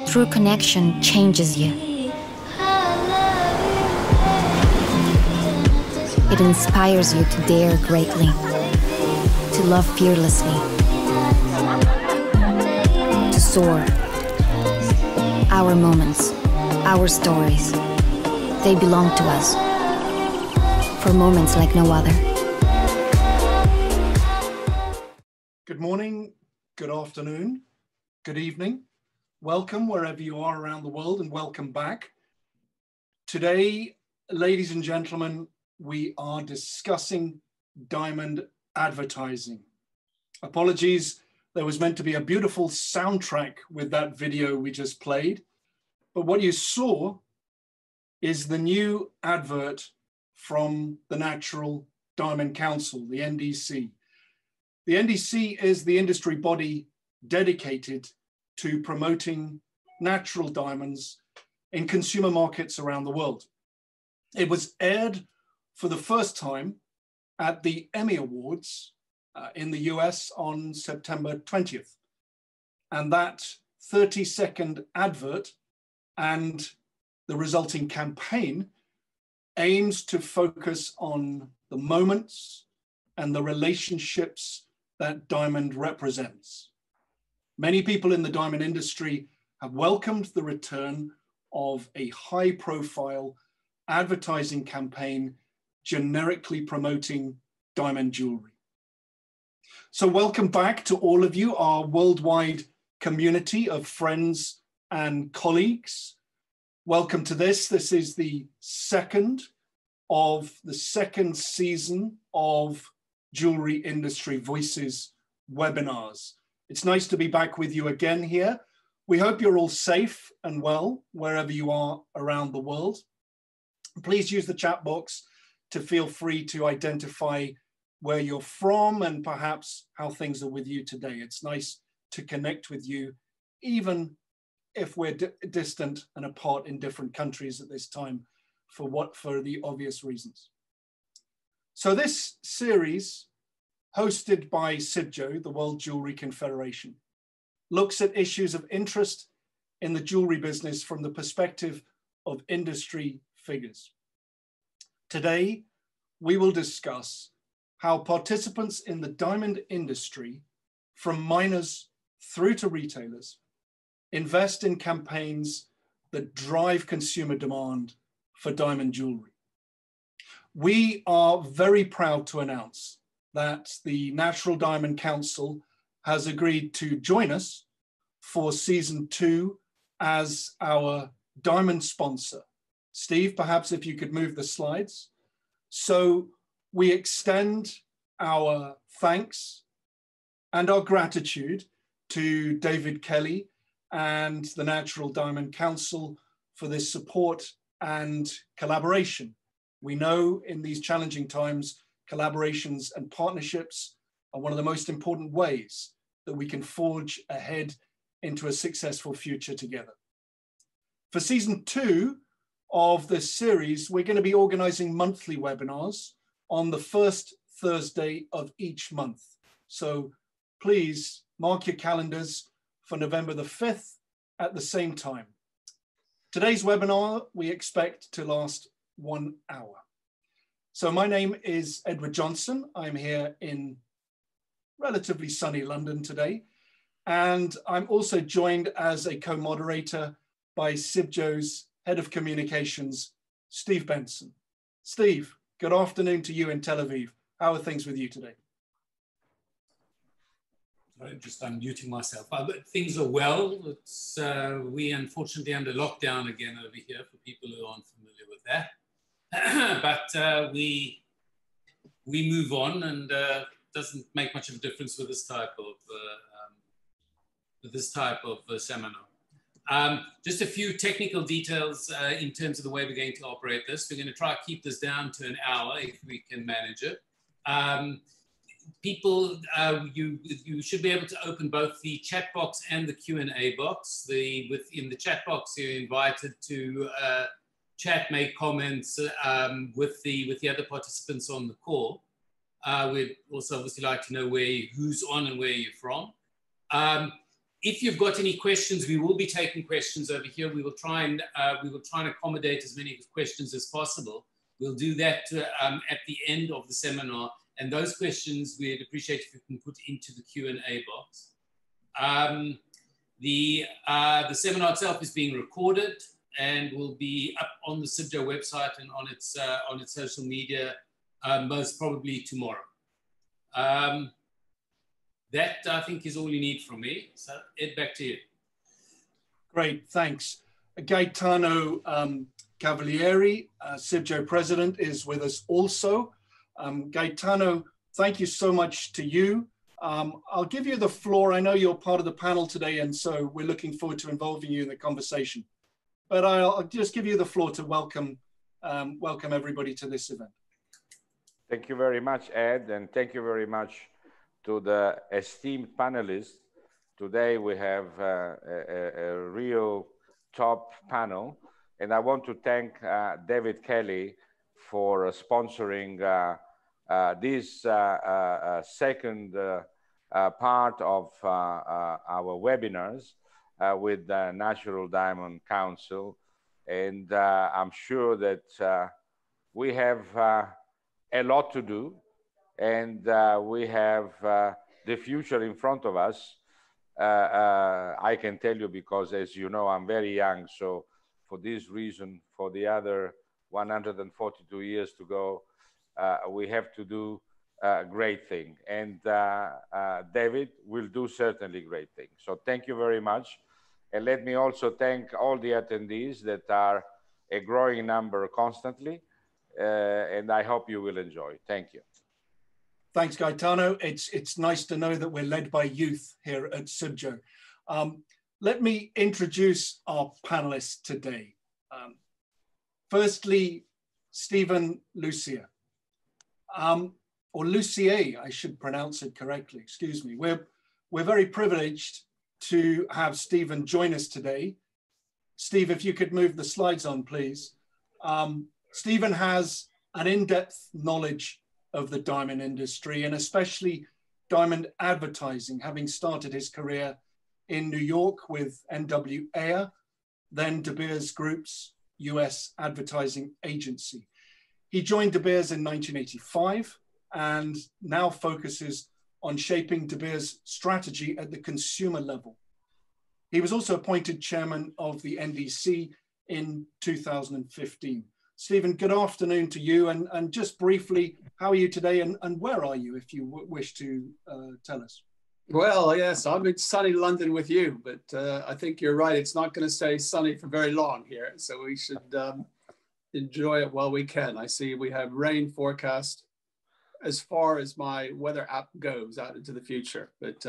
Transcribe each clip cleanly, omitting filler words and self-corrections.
True connection changes you. It inspires you to dare greatly, to love fearlessly, to soar. Our moments, our stories, they belong to us for moments like no other. Good morning, good afternoon, good evening. Welcome wherever you are around the world and welcome back. Today, ladies and gentlemen, we are discussing diamond advertising. Apologies, there was meant to be a beautiful soundtrack with that video we just played, but what you saw is the new advert from the Natural Diamond Council, the NDC. The NDC is the industry body dedicated to promoting natural diamonds in consumer markets around the world. It was aired for the first time at the Emmy Awards in the US on September 20th. And that 30-second advert and the resulting campaign aims to focus on the moments and the relationships that diamond represents. Many people in the diamond industry have welcomed the return of a high-profile advertising campaign generically promoting diamond jewelry. So welcome back to all of you, our worldwide community of friends and colleagues. Welcome to this. This is the second season of Jewellery Industry Voices webinars. It's nice to be back with you again here. We hope you're all safe and well wherever you are around the world. Please use the chat box to feel free to identify where you're from and perhaps how things are with you today. It's nice to connect with you, even if we're distant and apart in different countries at this time for the obvious reasons. So this series, hosted by CIBJO, the World Jewellery Confederation, looks at issues of interest in the jewellery business from the perspective of industry figures. Today, we will discuss how participants in the diamond industry, from miners through to retailers, invest in campaigns that drive consumer demand for diamond jewellery. We are very proud to announce that the Natural Diamond Council has agreed to join us for season 2 as our diamond sponsor. Steve, perhaps if you could move the slides. So we extend our thanks and our gratitude to David Kelly and the Natural Diamond Council for this support and collaboration. We know in these challenging times, collaborations and partnerships are one of the most important ways that we can forge ahead into a successful future together. For season 2 of this series, we're going to be organizing monthly webinars on the first Thursday of each month. So please mark your calendars for November the 5th at the same time. Today's webinar, we expect to last 1 hour. So my name is Edward Johnson. I'm here in relatively sunny London today. And I'm also joined as a co-moderator by CIBJO's Head of Communications, Steve Benson. Steve, good afternoon to you in Tel Aviv. How are things with you today? I'm just unmuting myself. Things are well. It's, we unfortunately under lockdown again over here for people who aren't familiar with that. But we move on, and doesn't make much of a difference with this type of seminar. Just a few technical details in terms of the way we're going to operate this. We're going to try to keep this down to an hour if we can manage it. People, you should be able to open both the chat box and the Q&A box. Within the chat box, you're invited to chat, make comments with the other participants on the call. We'd also obviously like to know who's on and where you're from. If you've got any questions, we will be taking questions over here. We will try and accommodate as many questions as possible. We'll do that at the end of the seminar. And those questions, we'd appreciate if you can put into the Q&A box. The seminar itself is being recorded and will be up on the CIBJA website and on its social media most probably tomorrow. That, I think, is all you need from me. So, Ed, back to you. Great, thanks. Gaetano Cavalieri, CIBJA president, is with us also. Gaetano, thank you so much to you. I'll give you the floor. I know you're part of the panel today, and so we're looking forward to involving you in the conversation. But I'll just give you the floor to welcome everybody to this event. Thank you very much, Ed, and thank you very much to the esteemed panelists. Today we have a real top panel, and I want to thank David Kelly for sponsoring this second part of our webinars with the Natural Diamond Council. And I'm sure that we have a lot to do, and we have the future in front of us. I can tell you because, as you know, I'm very young. So for this reason, for the other 142 years to go, we have to do a great thing. And David will do certainly great things. So thank you very much. And let me also thank all the attendees that are a growing number constantly. And I hope you will enjoy. Thank you. Thanks, Gaetano. It's nice to know that we're led by youth here at CIBJA. Let me introduce our panelists today. Firstly, Stephen Lucier, or Lucier, I should pronounce it correctly, excuse me. We're very privileged to have Stephen join us today. Steve, if you could move the slides on, please. Stephen has an in-depth knowledge of the diamond industry, and especially diamond advertising, having started his career in New York with NWA, then De Beers Group's US advertising agency. He joined De Beers in 1985 and now focuses on shaping De Beers' strategy at the consumer level. He was also appointed chairman of the NDC in 2015. Stephen, good afternoon to you, and just briefly, how are you today, and where are you, if you wish to tell us? Well, yes, I'm in sunny London with you, but I think you're right. It's not going to stay sunny for very long here, so we should enjoy it while we can. I see we have rain forecast as far as my weather app goes out into the future, but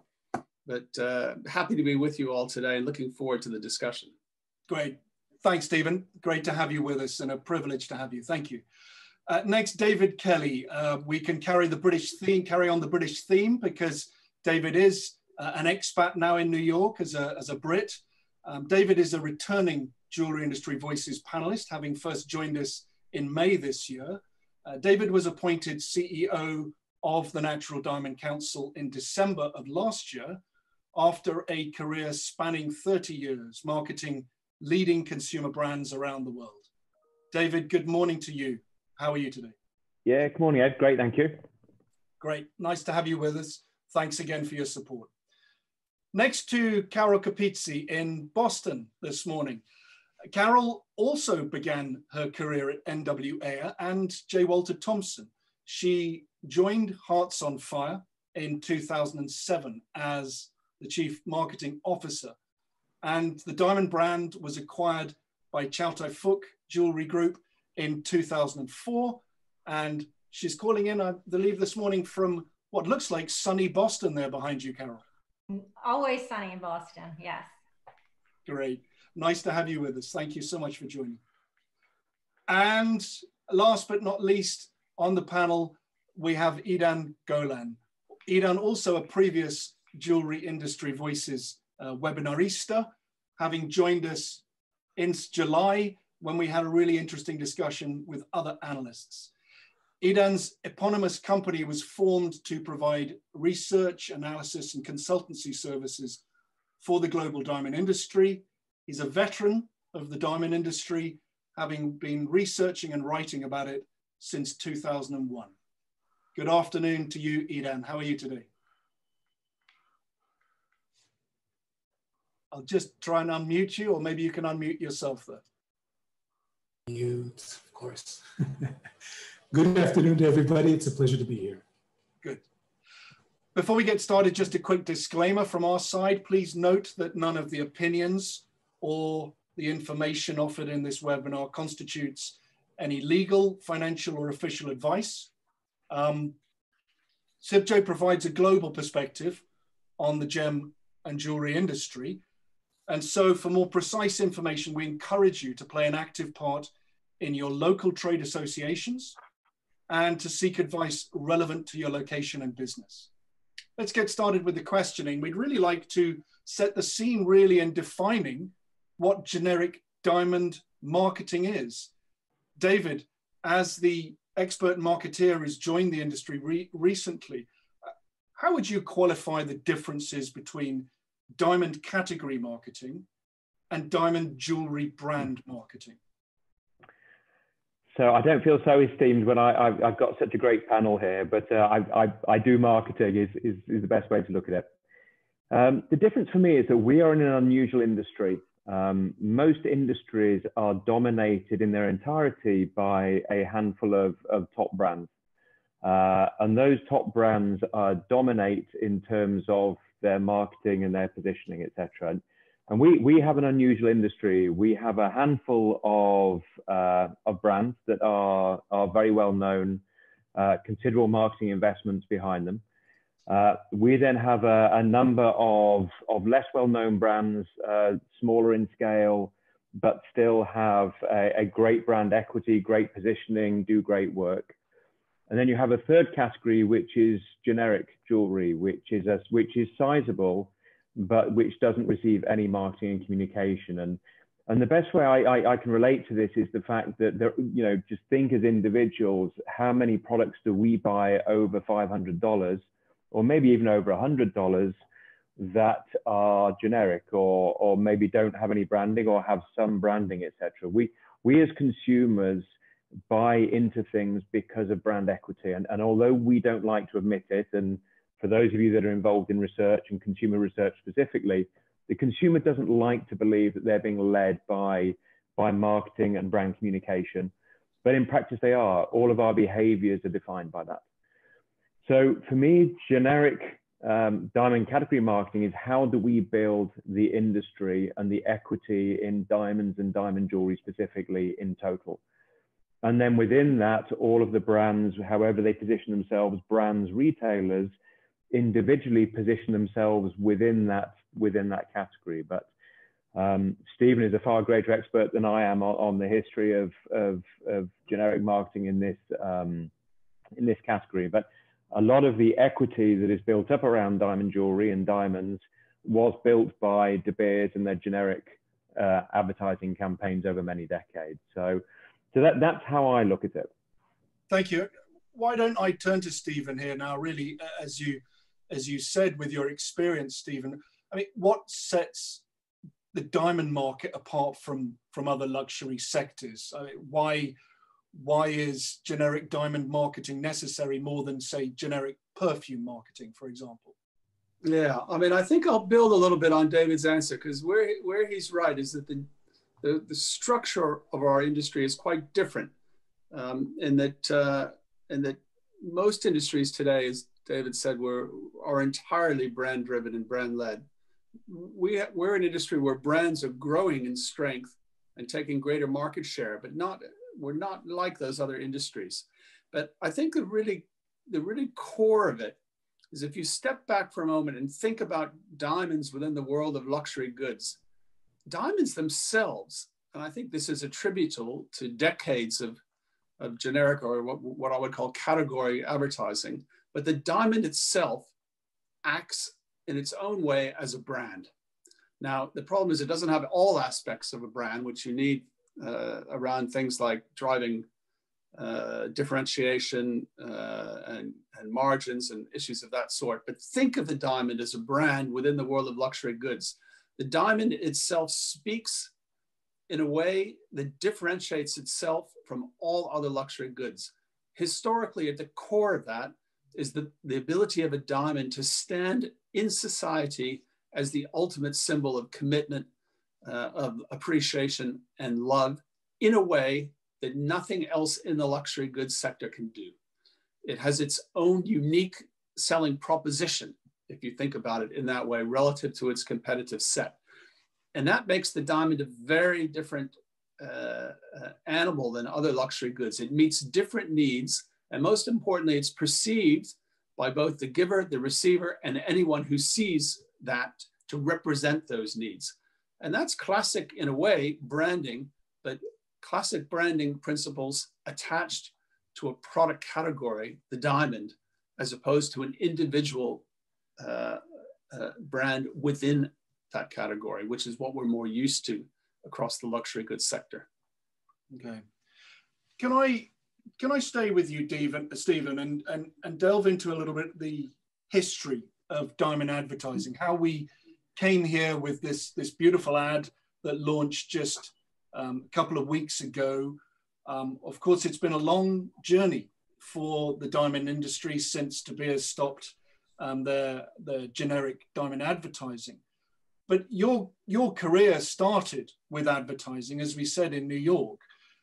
happy to be with you all today and looking forward to the discussion. Great. Thanks, Stephen. Great to have you with us and a privilege to have you. Thank you. Next, David Kelly. We can carry on the British theme because David is an expat now in New York as a Brit. David is a returning Jewellery Industry Voices panelist, having first joined us in May this year. David was appointed CEO of the Natural Diamond Council in December of last year after a career spanning 30 years, marketing leading consumer brands around the world. David, good morning to you. How are you today? Yeah, good morning, Ed. Great, thank you. Great, nice to have you with us. Thanks again for your support. Next to Carol Capizzi in Boston this morning. Carol also began her career at NWA and J. Walter Thompson. She joined Hearts on Fire in 2007 as the Chief Marketing Officer. And the diamond brand was acquired by Chow Tai Fook Jewelry Group in 2004. And she's calling in, I believe, this morning from what looks like sunny Boston there behind you, Carol. Always sunny in Boston, yes. Great. Nice to have you with us. Thank you so much for joining. And last but not least on the panel, we have Idan Golan. Idan, also a previous Jewellery Industry Voices webinarista, having joined us in July when we had a really interesting discussion with other analysts. Idan's eponymous company was formed to provide research, analysis, and consultancy services for the global diamond industry. He's a veteran of the diamond industry, having been researching and writing about it since 2001. Good afternoon to you, Idan. How are you today? I'll just try and unmute you, or maybe you can unmute yourself there. Mute, of course. Good afternoon to everybody. It's a pleasure to be here. Good. Before we get started, just a quick disclaimer from our side. Please note that none of the opinions or the information offered in this webinar constitutes any legal, financial, or official advice. Sibjo provides a global perspective on the gem and jewelry industry. And so for more precise information, we encourage you to play an active part in your local trade associations and to seek advice relevant to your location and business. Let's get started with the questioning. We'd really like to set the scene really in defining what generic diamond marketing is. David, as the expert marketeer who's joined the industry recently, how would you qualify the differences between diamond category marketing and diamond jewelry brand marketing? So I don't feel so esteemed when I've got such a great panel here, but I do marketing is the best way to look at it. The difference for me is that we are in an unusual industry. Most industries are dominated in their entirety by a handful of top brands. And those top brands dominate in terms of their marketing and their positioning, etc. And we have an unusual industry. We have a handful of brands that are very well known, considerable marketing investments behind them. We then have a number of less well-known brands, smaller in scale, but still have a great brand equity, great positioning, do great work. And then you have a third category, which is generic jewelry, which is sizable, but which doesn't receive any marketing and communication. And the best way I can relate to this is the fact that just think as individuals, how many products do we buy over $500? Or maybe even over $100 that are generic or maybe don't have any branding or have some branding, etc. We as consumers buy into things because of brand equity. And although we don't like to admit it, and for those of you that are involved in research and consumer research specifically, the consumer doesn't like to believe that they're being led by marketing and brand communication. But in practice, they are. All of our behaviors are defined by that. So for me, generic diamond category marketing is how do we build the industry and the equity in diamonds and diamond jewelry specifically in total. And then within that, all of the brands, however they position themselves, brands, retailers, individually position themselves within that category. But Stephen is a far greater expert than I am on the history of generic marketing in this category. But a lot of the equity that is built up around diamond jewelry and diamonds was built by De Beers and their generic advertising campaigns over many decades. So that's how I look at it. Thank you. Why don't I turn to Stephen here now, really, as you said, with your experience, Stephen, I mean, what sets the diamond market apart from other luxury sectors? I mean, why is generic diamond marketing necessary more than, say, generic perfume marketing, for example? Yeah, I mean, I think I'll build a little bit on David's answer, because where he's right is that the structure of our industry is quite different, in that most industries today, as David said, are entirely brand driven and brand led. We're an industry where brands are growing in strength and taking greater market share, but we're not like those other industries. But I think the really core of it is if you step back for a moment and think about diamonds within the world of luxury goods, diamonds themselves, and I think this is attributable to decades of generic, or what I would call category advertising, but the diamond itself acts in its own way as a brand. Now, the problem is it doesn't have all aspects of a brand, which you need around things like driving differentiation and margins and issues of that sort. But think of the diamond as a brand within the world of luxury goods. The diamond itself speaks in a way that differentiates itself from all other luxury goods. Historically, at the core of that is the ability of a diamond to stand in society as the ultimate symbol of commitment, of appreciation and love in a way that nothing else in the luxury goods sector can do. It has its own unique selling proposition, if you think about it in that way, relative to its competitive set. And that makes the diamond a very different animal than other luxury goods. It meets different needs, and most importantly, it's perceived by both the giver, the receiver, and anyone who sees that to represent those needs. And that's classic, in a way, branding, but classic branding principles attached to a product category, the diamond, as opposed to an individual brand within that category, which is what we're more used to across the luxury goods sector. Okay. Can I stay with you, Stephen, and delve into a little bit the history of diamond advertising, how we came here with this beautiful ad that launched just a couple of weeks ago. Of course, it's been a long journey for the diamond industry since De Beers stopped their generic diamond advertising. But your career started with advertising, as we said, in New York.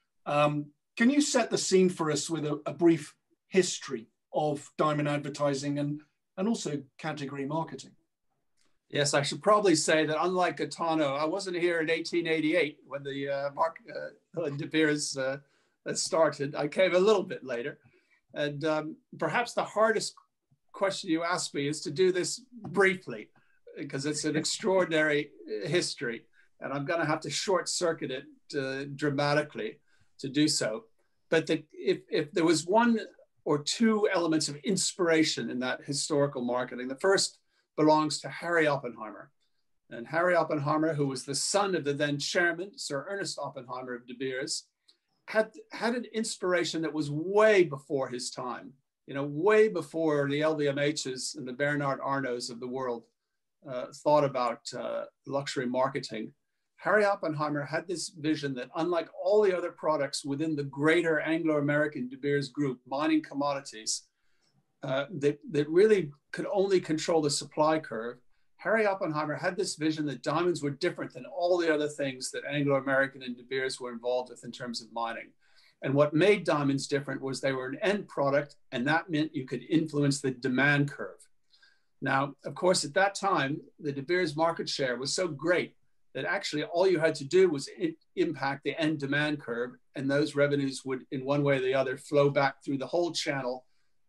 Can you set the scene for us with a brief history of diamond advertising and also category marketing? Yes, I should probably say that unlike Gaetano, I wasn't here in 1888 when the De Beers started. I came a little bit later. And perhaps the hardest question you asked me is to do this briefly, because it's an extraordinary history. And I'm going to have to short circuit it dramatically to do so. But if there was one or two elements of inspiration in that historical marketing, the first belongs to Harry Oppenheimer. And Harry Oppenheimer, who was the son of the then chairman, Sir Ernest Oppenheimer of De Beers, had an inspiration that was way before his time, way before the LVMHs and the Bernard Arnaults of the world thought about luxury marketing. Harry Oppenheimer had this vision that, unlike all the other products within the greater Anglo-American De Beers group, mining commodities, that really could only control the supply curve, Harry Oppenheimer had this vision that diamonds were different than all the other things that Anglo-American and De Beers were involved with in terms of mining. And what made diamonds different was they were an end product, and that meant you could influence the demand curve. Now, of course, at that time, the De Beers market share was so great that actually all you had to do was impact the end demand curve, and those revenues would, in one way or the other, flow back through the whole channel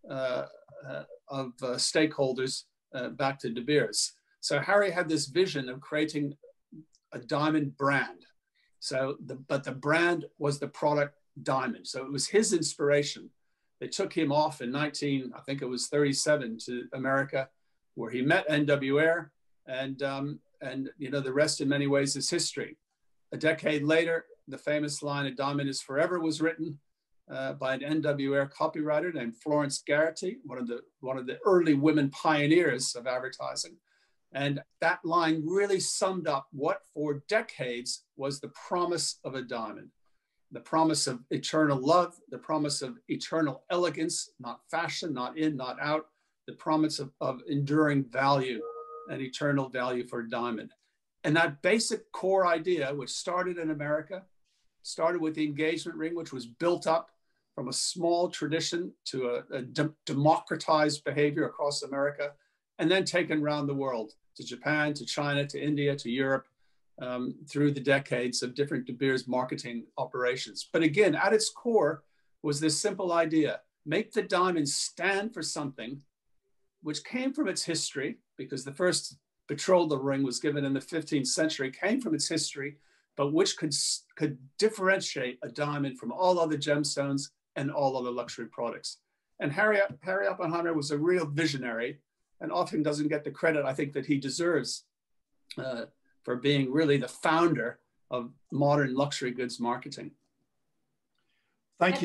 of stakeholders back to De Beers. So Harry had this vision of creating a diamond brand. But the brand was the product diamond. So it was his inspiration. They took him off in 1937 to America, where he met NWR, and the rest in many ways is history. A decade later, the famous line, "A diamond is forever," was written by an NWR copywriter named Florence Garrity, one of the early women pioneers of advertising. And that line really summed up what for decades was the promise of a diamond. The promise of eternal love, the promise of eternal elegance, not fashion, not in, not out, the promise of enduring value and eternal value for a diamond. And that basic core idea, which started in America, started with the engagement ring, which was built up from a small tradition to a democratized behavior across America, and then taken around the world, to Japan, to China, to India, to Europe, through the decades of different De Beers marketing operations. But again, at its core was this simple idea: make the diamond stand for something which came from its history, because the first betrothal ring was given in the 15th century, came from its history, but which could differentiate a diamond from all other gemstones and all other luxury products. And Harry Oppenheimer was a real visionary, and often doesn't get the credit I think that he deserves for being really the founder of modern luxury goods marketing. Thank you.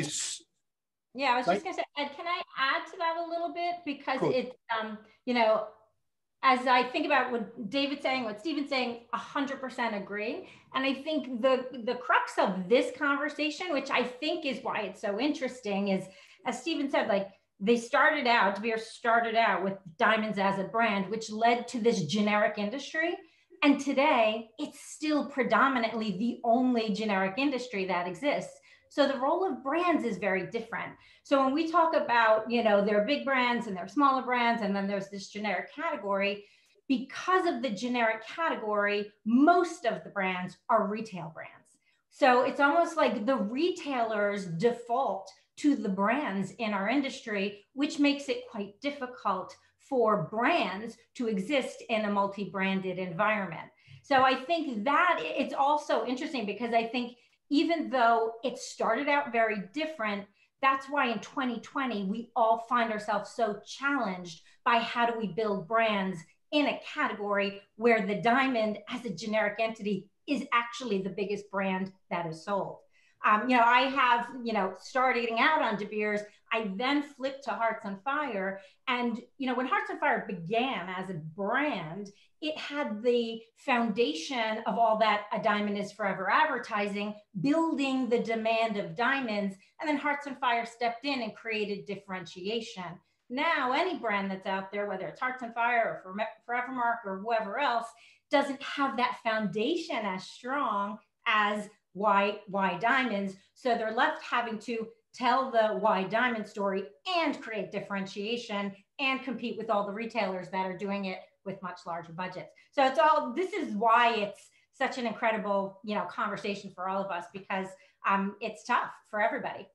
Yeah, I was just going to say, Ed, can I add to that a little bit? Because it's, as I think about what David's saying, what Stephen's saying, 100% agree. And I think the crux of this conversation, which I think is why it's so interesting, is, as Stephen said, like, they started out, De Beers started out with diamonds as a brand, which led to this generic industry. And today, it's still predominantly the only generic industry that exists. So the role of brands is very different. So when we talk about, you know, there are big brands and there are smaller brands, and then there's this generic category, because of the generic category, most of the brands are retail brands. So it's almost like the retailers default to the brands in our industry, which makes it quite difficult for brands to exist in a multi-branded environment. So I think that it's also interesting, because I think even though it started out very different, that's why in 2020, we all find ourselves so challenged by how do we build brands in a category where the diamond as a generic entity is actually the biggest brand that is sold. You know, I have, you know, starting out on De Beers, I then flipped to Hearts on Fire. And, you know, when Hearts on Fire began as a brand, it had the foundation of all that A Diamond is Forever advertising, building the demand of diamonds. And then Hearts on Fire stepped in and created differentiation. Now, any brand that's out there, whether it's Hearts on Fire or Forevermark or whoever else, doesn't have that foundation as strong as why diamonds. So they're left having to tell the why diamond story and create differentiation and compete with all the retailers that are doing it with much larger budgets. So it's all, this is why it's such an incredible, you know, conversation for all of us, because it's tough for everybody.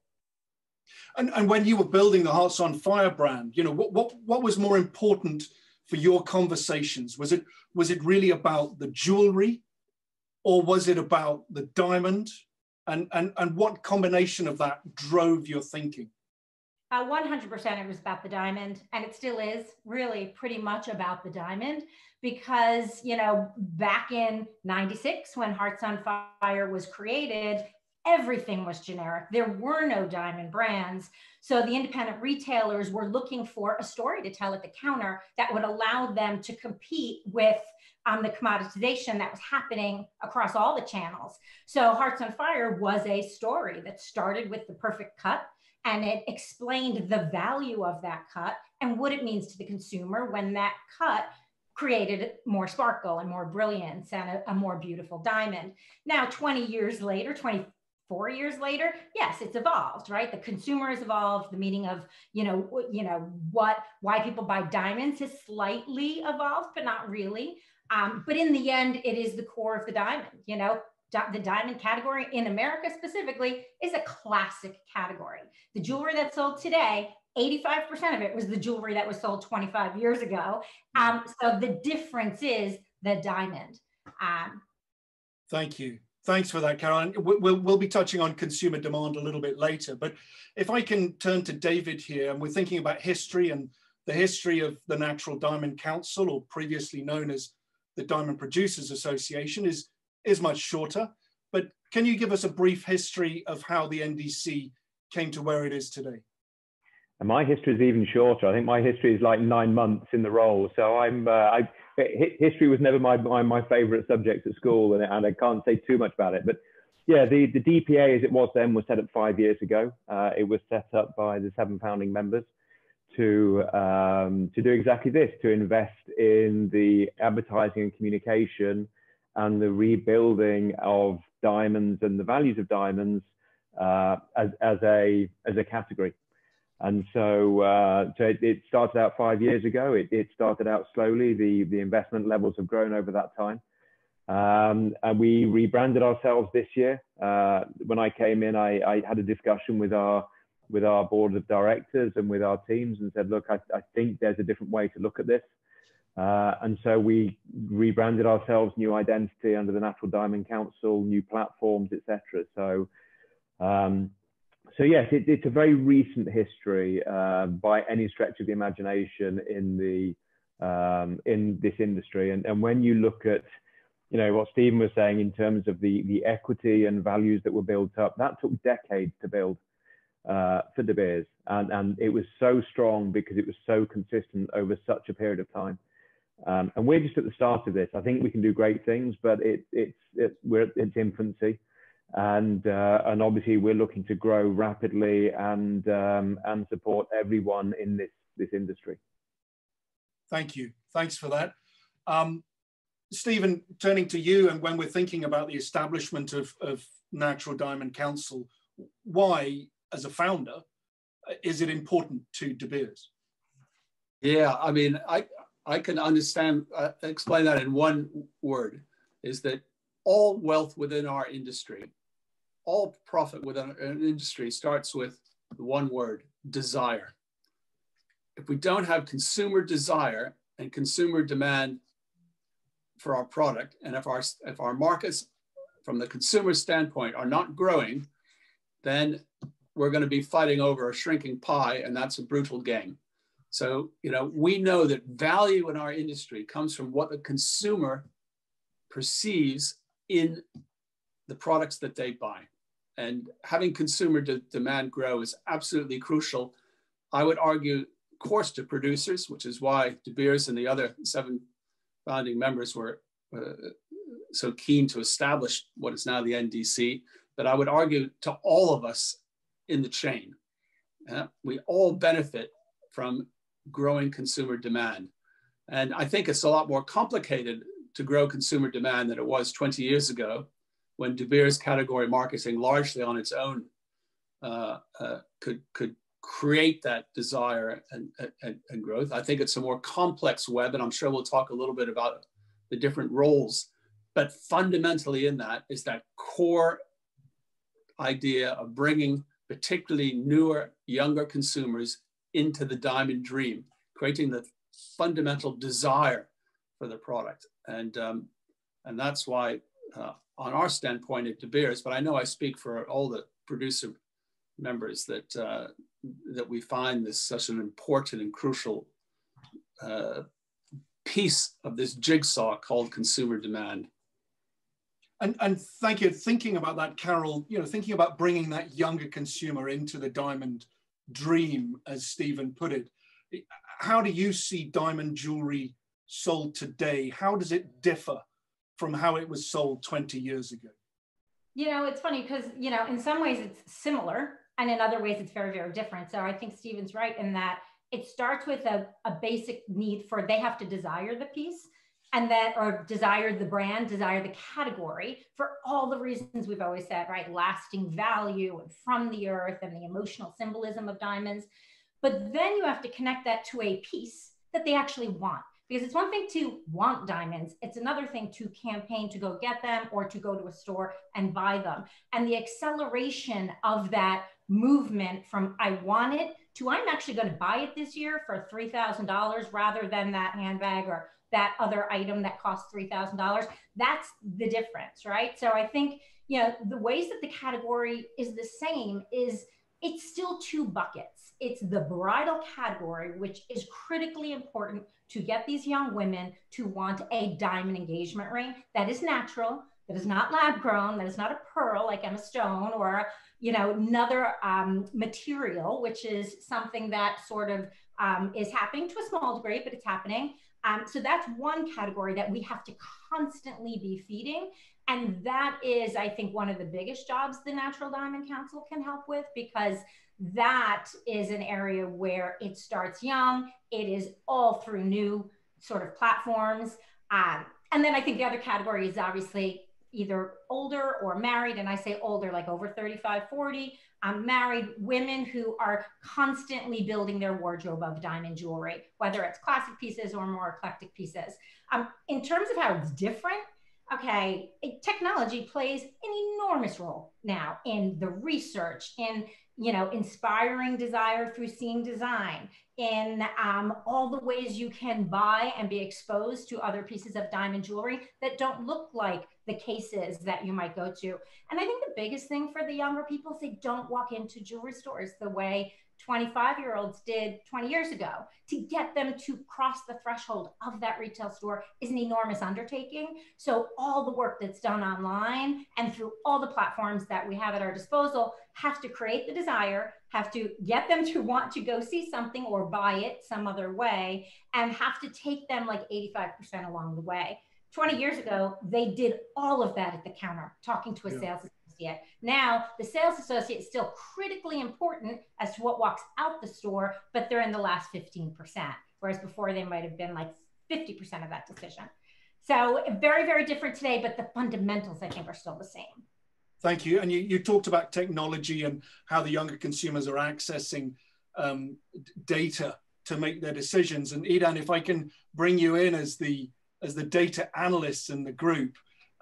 And when you were building the Hearts on Fire brand, you know, what was more important for your conversations? Was it really about the jewelry, or was it about the diamond? And what combination of that drove your thinking? 100% it was about the diamond, and it still is really pretty much about the diamond, because, you know, back in '96 when Hearts on Fire was created, everything was generic. There were no diamond brands. So the independent retailers were looking for a story to tell at the counter that would allow them to compete with the commoditization that was happening across all the channels. So Hearts on Fire was a story that started with the perfect cut, and it explained the value of that cut and what it means to the consumer when that cut created more sparkle and more brilliance and a more beautiful diamond. Now, 20 years later, 24 years later, yes, it's evolved, right? The consumer has evolved. The meaning of, why people buy diamonds has slightly evolved, but not really. But in the end, it is the core of the diamond. You know, the diamond category in America specifically is a classic category. The jewelry that's sold today, 85% of it was the jewelry that was sold 25 years ago. So the difference is the diamond. Thank you. Thanks for that, Caroline. We'll be touching on consumer demand a little bit later, but if I can turn to David here, and we're thinking about history, and the history of the Natural Diamond Council, or previously known as the Diamond Producers Association, is much shorter, but can you give us a brief history of how the NDC came to where it is today? And my history is even shorter. I think my history is like 9 months in the role. So history was never my favorite subject at school, and I can't say too much about it. But yeah, the DPA as it was then was set up 5 years ago. It was set up by the 7 founding members to do exactly this, to invest in the advertising and communication and the rebuilding of diamonds and the values of diamonds as a category. And so, it started out 5 years ago. It started out slowly. The investment levels have grown over that time. And we rebranded ourselves this year. When I came in, I had a discussion with our board of directors and with our teams and said, look, I think there's a different way to look at this. And so we rebranded ourselves, new identity under the Natural Diamond Council, new platforms, etc. So yes, it's a very recent history by any stretch of the imagination in this industry. And when you look at, what Stephen was saying in terms of the equity and values that were built up, that took decades to build for De Beers, and it was so strong because it was so consistent over such a period of time. And we're just at the start of this. I think we can do great things, but we're at its infancy. And obviously we're looking to grow rapidly and support everyone in this industry. Thank you. Thanks for that. Stephen, turning to you, and when we're thinking about the establishment of Natural Diamond Council, why, as a founder, is it important to De Beers? Yeah, I mean, I can explain that in one word, is that all wealth within our industry, all profit within our industry starts with one word: desire. If we don't have consumer desire and consumer demand for our product, and if our markets from the consumer standpoint are not growing, then we're going to be fighting over a shrinking pie, and that's a brutal game. So, we know that value in our industry comes from what the consumer perceives in the products that they buy. And having consumer demand grow is absolutely crucial. I would argue, of course, to producers, which is why De Beers and the other 7 founding members were so keen to establish what is now the NDC. But I would argue to all of us in the chain. We all benefit from growing consumer demand. And I think it's a lot more complicated to grow consumer demand than it was 20 years ago, when De Beers category marketing largely on its own could create that desire and growth. I think it's a more complex web, and I'm sure we'll talk a little bit about the different roles. But fundamentally in that is that core idea of bringing particularly newer, younger consumers into the diamond dream, creating the fundamental desire for the product. And that's why on our standpoint at De Beers, but I know I speak for all the producer members, that we find this such an important and crucial piece of this jigsaw called consumer demand. And thank you. Thinking about that, Carol, thinking about bringing that younger consumer into the diamond dream, as Stephen put it, how do you see diamond jewelry sold today? How does it differ from how it was sold 20 years ago? It's funny because, in some ways it's similar, and in other ways it's very, very different. So I think Stephen's right in that it starts with a basic need for, they have to desire the piece, and that, or desire the brand, desire the category, for all the reasons we've always said, right? Lasting value and from the earth and the emotional symbolism of diamonds. But then you have to connect that to a piece that they actually want. Because it's one thing to want diamonds, it's another thing to campaign to go get them or to go to a store and buy them. And the acceleration of that movement from I want it to I'm actually going to buy it this year for $3,000 rather than that handbag or that other item that costs $3,000. That's the difference, right? So I think, the ways that the category is the same is it's still 2 buckets. It's the bridal category, which is critically important to get these young women to want a diamond engagement ring that is natural, that is not lab grown, that is not a pearl like Emma Stone or, another material, which is something that sort of is happening to a small degree, but it's happening. So that's one category that we have to constantly be feeding. And that is, I think, one of the biggest jobs the Natural Diamond Council can help with, because that is an area where it starts young. It is all through new sort of platforms. And then I think the other category is obviously either older or married. And I say older, like over 35, 40, married women who are constantly building their wardrobe of diamond jewelry, whether it's classic pieces or more eclectic pieces. In terms of how it's different, okay, technology plays an enormous role now in the research, in inspiring desire through seeing design, in all the ways you can buy and be exposed to other pieces of diamond jewelry that don't look like the cases that you might go to. And I think the biggest thing for the younger people is they don't walk into jewelry stores the way 25-year-olds did 20 years ago. To get them to cross the threshold of that retail store is an enormous undertaking. So all the work that's done online and through all the platforms that we have at our disposal have to create the desire, have to get them to want to go see something or buy it some other way, and have to take them like 85% along the way. 20 years ago, they did all of that at the counter, talking to a sales associate. Now, the sales associate is still critically important as to what walks out the store, but they're in the last 15%, whereas before they might have been like 50% of that decision. So very, very different today, but the fundamentals, I think, are still the same. Thank you. And you talked about technology and how the younger consumers are accessing data to make their decisions. And Idan, if I can bring you in as the data analysts in the group,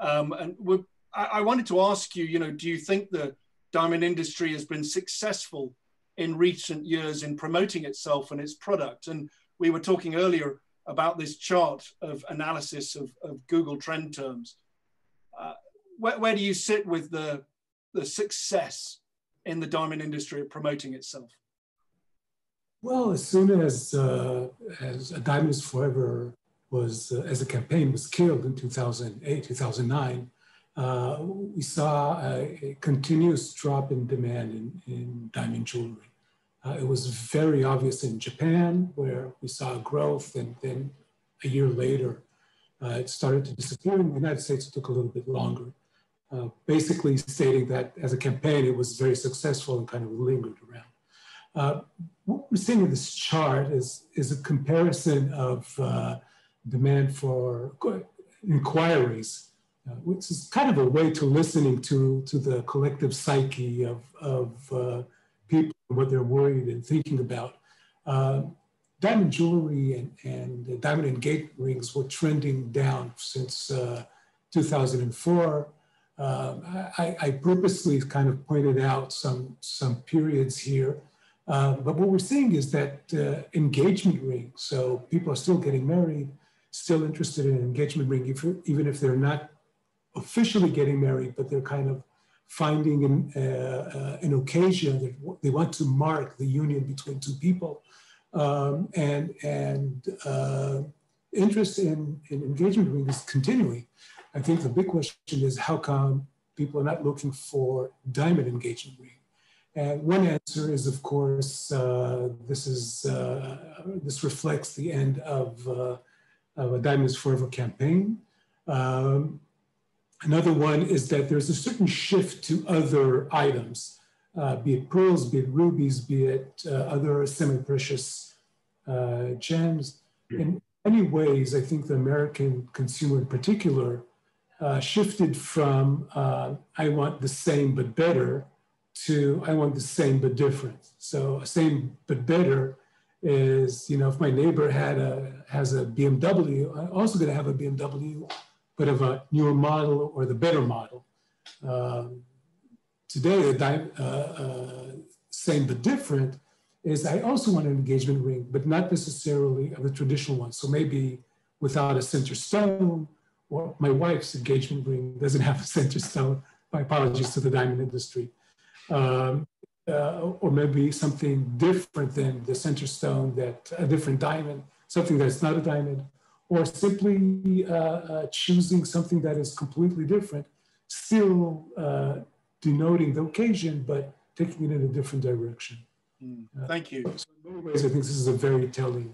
I wanted to ask you, do you think the diamond industry has been successful in recent years in promoting itself and its product? And we were talking earlier about this chart of analysis of Google trend terms. Where do you sit with the success in the diamond industry of promoting itself? Well, as soon as A Diamond is Forever was, as a campaign was killed in 2008, 2009, we saw a continuous drop in demand in diamond jewelry. It was very obvious in Japan, where we saw growth, and then a year later, it started to disappear. In the United States, it took a little bit longer, basically stating that as a campaign, it was very successful and kind of lingered around. What we're seeing in this chart is a comparison of demand for inquiries, which is kind of a way to listening to the collective psyche of people, what they're worried and thinking about. Diamond jewelry and diamond engagement rings were trending down since 2004. I purposely kind of pointed out some periods here, but what we're seeing is that engagement ring, so people are still getting married, still interested in an engagement ring, even if they're not officially getting married, but they're kind of finding an occasion that they want to mark the union between two people, and interest in engagement ring is continuing. I think the big question is, how come people are not looking for diamond engagement ring? And one answer is, of course, this reflects the end of A Diamond is Forever campaign. Another one is that there's a certain shift to other items, be it pearls, be it rubies, be it other semi-precious gems. In many ways, I think the American consumer in particular shifted from I want the same but better to I want the same but different. So same but better is, if my neighbor has a BMW, I'm also going to have a BMW, but of a newer model or the better model. Today, same but different is I also want an engagement ring, but not necessarily of the traditional one. So maybe without a center stone, or my wife's engagement ring doesn't have a center stone. My apologies to the diamond industry. Or maybe something different than the center stone, that a different diamond, something that's not a diamond, or simply choosing something that is completely different, still denoting the occasion, but taking it in a different direction. Thank you. So in many ways, I think this is a very telling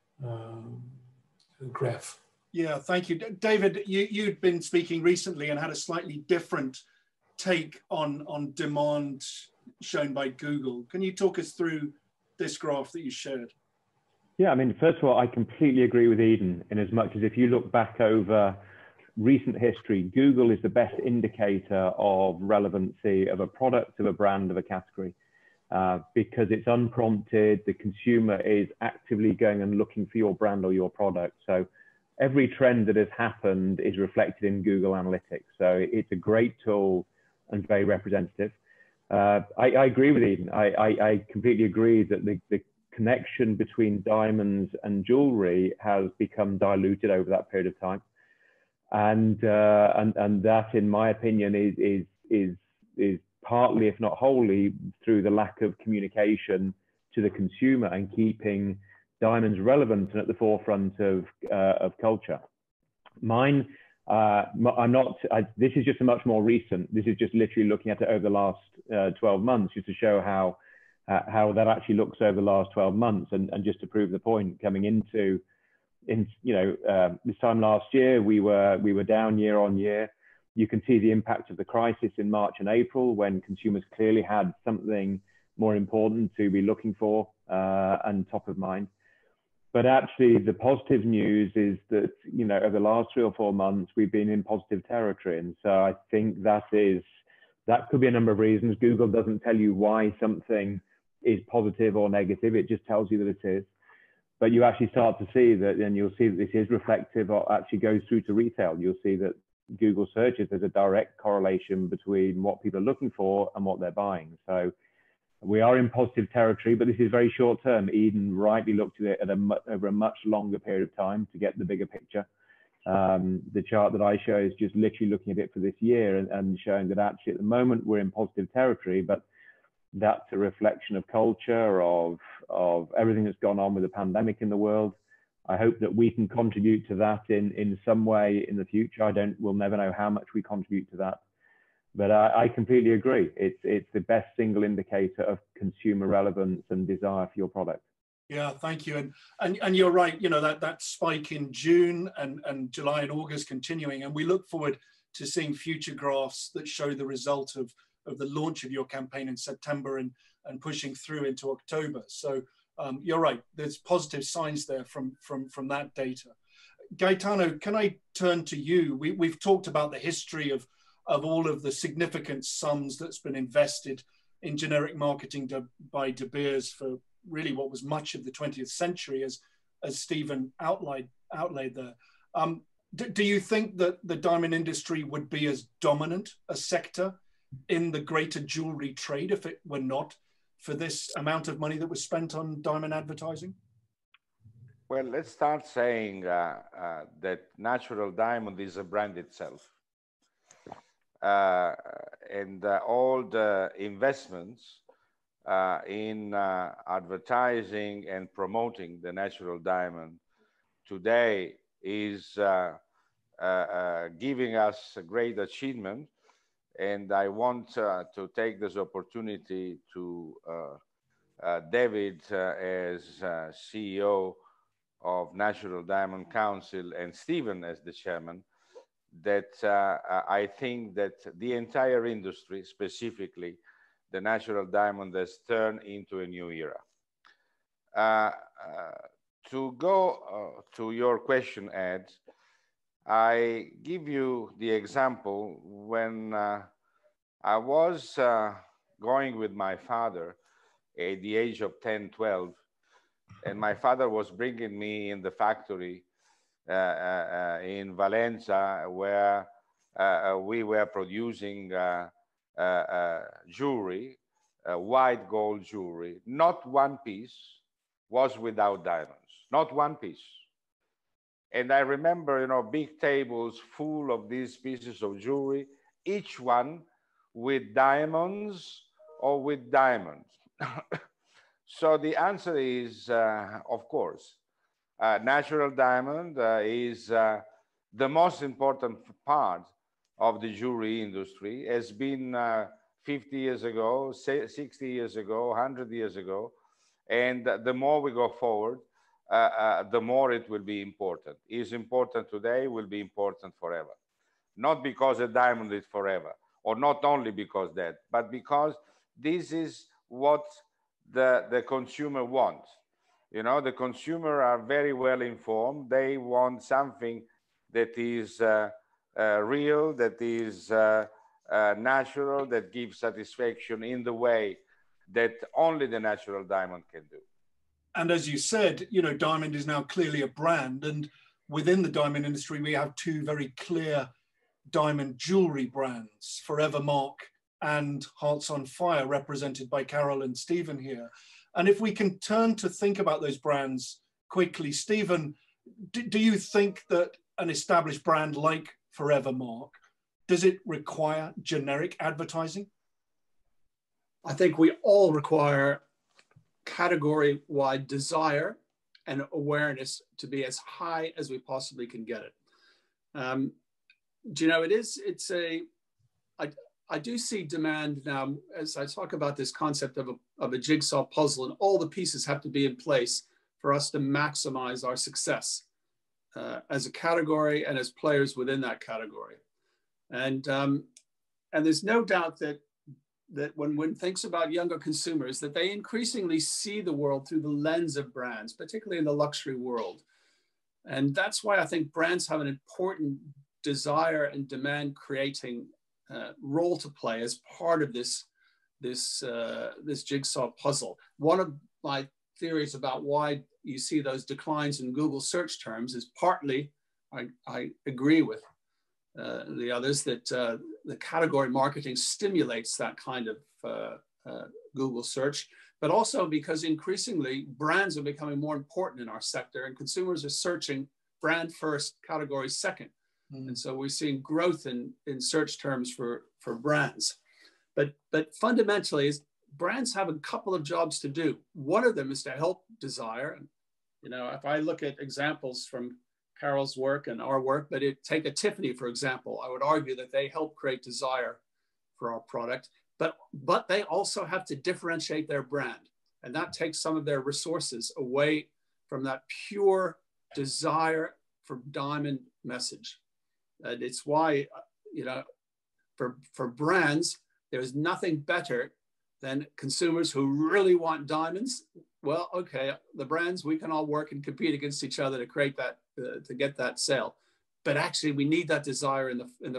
graph. Yeah, thank you. David, you'd been speaking recently and had a slightly different take on demand shown by Google. Can you talk us through this graph that you shared? Yeah, I mean, first of all, I completely agree with Eden, in as much as if you look back over recent history, Google is the best indicator of relevancy of a product, of a brand, of a category, because it's unprompted. The consumer is actively going and looking for your brand or your product. So every trend that has happened is reflected in Google Analytics. So it's a great tool and very representative. I agree with Eden. I completely agree that the connection between diamonds and jewelry has become diluted over that period of time, and that, in my opinion, is partly, if not wholly, through the lack of communication to the consumer and keeping diamonds relevant and at the forefront of culture. Mine, this is just a much more recent, this is just literally looking at it over the last 12 months, just to show how that actually looks over the last 12 months. And just to prove the point, coming into, this time last year, we were down year on year. You can see the impact of the crisis in March and April, when consumers clearly had something more important to be looking for and top of mind. But actually, the positive news is that, over the last 3 or 4 months, we've been in positive territory. And so I think that could be a number of reasons. Google doesn't tell you why something is positive or negative. It just tells you that it is. But you actually start to see that, and you'll see that this is reflective or actually goes through to retail. You'll see that Google searches, there's a direct correlation between what people are looking for and what they're buying. So we are in positive territory, but this is very short term. Eden rightly looked at it over a much longer period of time to get the bigger picture. The chart that I show is just literally looking at it for this year and showing that actually at the moment we're in positive territory, but that's a reflection of culture, of everything that's gone on with the pandemic in the world. I hope that we can contribute to that in some way in the future. We'll never know how much we contribute to that. But I completely agree. It's the best single indicator of consumer relevance and desire for your product. Yeah, thank you. And you're right, that spike in June and July and August continuing. And we look forward to seeing future graphs that show the result of the launch of your campaign in September and pushing through into October. So you're right, there's positive signs there from that data. Gaetano, can I turn to you? We've talked about the history of all of the significant sums that's been invested in generic marketing by De Beers for really what was much of the 20th century, as Stephen outlined there. Do you think that the diamond industry would be as dominant a sector in the greater jewelry trade if it were not for this amount of money that was spent on diamond advertising? Well, let's start saying that natural diamond is a brand itself. And all the investments in advertising and promoting the natural diamond today is giving us a great achievement. And I want to take this opportunity to David as CEO of Natural Diamond Council and Stephen as the chairman, that I think that the entire industry, specifically the natural diamond, has turned into a new era. To go to your question, Ed, I give you the example when I was going with my father at the age of 10, 12, and my father was bringing me in the factory in Valencia, where we were producing jewelry, white gold jewelry. Not one piece was without diamonds, not one piece. And I remember, big tables full of these pieces of jewelry, each one with diamonds or with diamonds. So the answer is, of course, natural diamond is the most important part of the jewelry industry. Has been 50 years ago, 60 years ago, 100 years ago. And the more we go forward, the more it will be important. Is important today, will be important forever. Not because a diamond is forever, or not only because that, but because this is what the consumer wants. The consumer are very well informed. They want something that is real, that is natural, that gives satisfaction in the way that only the natural diamond can do. And as you said, diamond is now clearly a brand. And within the diamond industry, we have two very clear diamond jewelry brands, Forever Mark and Hearts on Fire, represented by Carol and Stephen here. And if we can turn to think about those brands quickly, Stephen, do you think that an established brand like Forever Mark, does it require generic advertising? I think we all require category-wide desire and awareness to be as high as we possibly can get it. Do you know, I do see demand now as I talk about this concept of a jigsaw puzzle, and all the pieces have to be in place for us to maximize our success as a category and as players within that category. And there's no doubt that when one thinks about younger consumers, that they increasingly see the world through the lens of brands, particularly in the luxury world. And that's why I think brands have an important desire and demand creating role to play as part of this jigsaw puzzle. One of my theories about why you see those declines in Google search terms is partly, I agree with the others, that the category marketing stimulates that kind of Google search, but also because increasingly brands are becoming more important in our sector and consumers are searching brand first, category second. And so we're seeing growth in search terms for brands. But fundamentally, brands have a couple of jobs to do. One of them is to help desire. You know, if I look at examples from Carol's work and our work, but take a Tiffany, for example, I would argue that they help create desire for our product, but they also have to differentiate their brand. And that takes some of their resources away from that pure desire for diamond message. And it's why, you know, for brands, there's nothing better than consumers who really want diamonds. Well, okay, the brands, we can all work and compete against each other to create that, to get that sale. But actually, we need that desire in the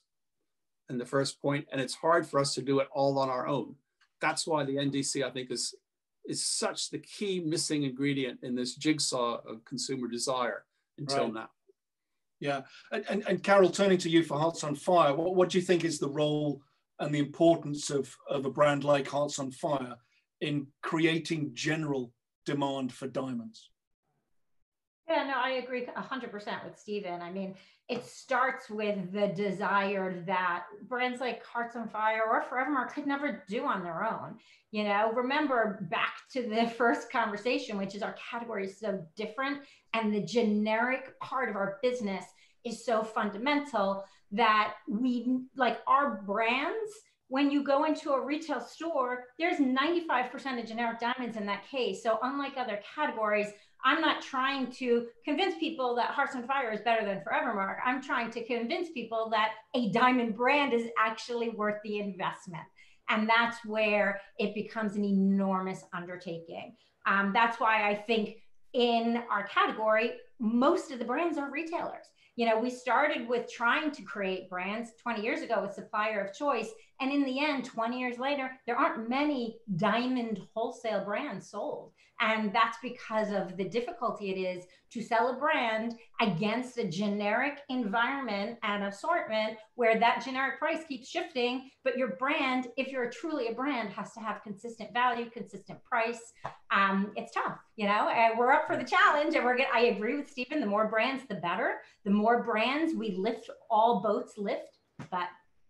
first point, and it's hard for us to do it all on our own. That's why the NDC, I think, is such the key missing ingredient in this jigsaw of consumer desire until now. Yeah, and Carol, turning to you for Hearts on Fire, what do you think is the role and the importance of a brand like Hearts on Fire in creating general demand for diamonds? Yeah, no, I agree 100% with Stephen. I mean, it starts with the desire that brands like Hearts on Fire or Forevermark could never do on their own. You know, remember back to the first conversation, which is our category is so different and the generic part of our business is so fundamental that we, like our brands, when you go into a retail store, there's 95% of generic diamonds in that case. So unlike other categories, I'm not trying to convince people that Hearts on Fire is better than Forevermark. I'm trying to convince people that a diamond brand is actually worth the investment. And that's where it becomes an enormous undertaking. That's why I think in our category, most of the brands are retailers. You know, we started with trying to create brands 20 years ago with supplier of choice. And in the end, 20 years later, there aren't many diamond wholesale brands sold. And that's because of the difficulty it is to sell a brand against a generic environment and assortment where that generic price keeps shifting. But your brand, if you're truly a brand, has to have consistent value, consistent price. It's tough, you know, and we're up for the challenge. And I agree with Stephen, the more brands, the better. The more brands we lift, all boats lift. But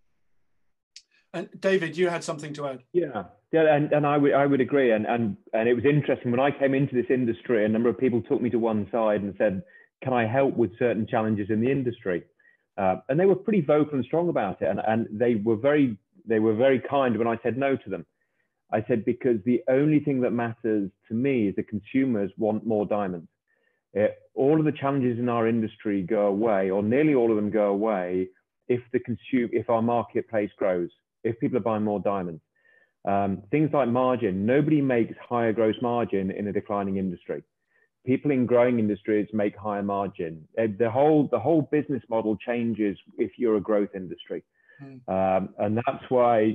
and David, you had something to add. Yeah, and I would agree. And it was interesting when I came into this industry, a number of people took me to one side and said, "Can I help with certain challenges in the industry?" And they were pretty vocal and strong about it. And they were very kind when I said no to them. I said, because the only thing that matters to me is the consumers want more diamonds. All of the challenges in our industry go away, or nearly all of them go away, if our marketplace grows, if people are buying more diamonds. Things like margin, nobody makes higher gross margin in a declining industry. People in growing industries make higher margin. The whole business model changes if you're a growth industry. And that's why,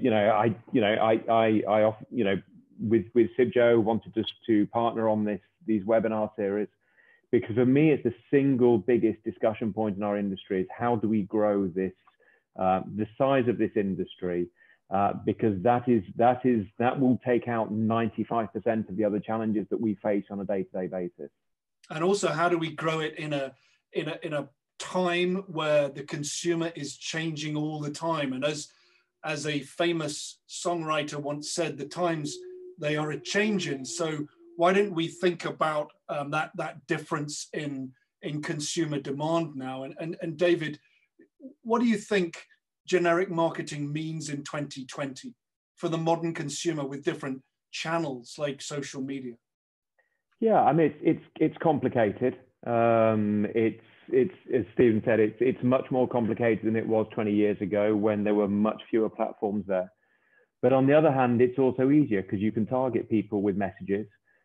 with Sibjo wanted us to partner on these webinar series, because for me, it's the single biggest discussion point in our industry is how do we grow this, the size of this industry, because that will take out 95% of the other challenges that we face on a day-to-day basis. And also, how do we grow it in a time where the consumer is changing all the time? And as a famous songwriter once said, the times they are a changing. So why don't we think about that difference in consumer demand now? And David, what do you think generic marketing means in 2020 for the modern consumer with different channels like social media? Yeah, I mean, it's complicated. It's as Stephen said, it's much more complicated than it was 20 years ago when there were much fewer platforms there. But on the other hand, it's also easier because you can target people with messages.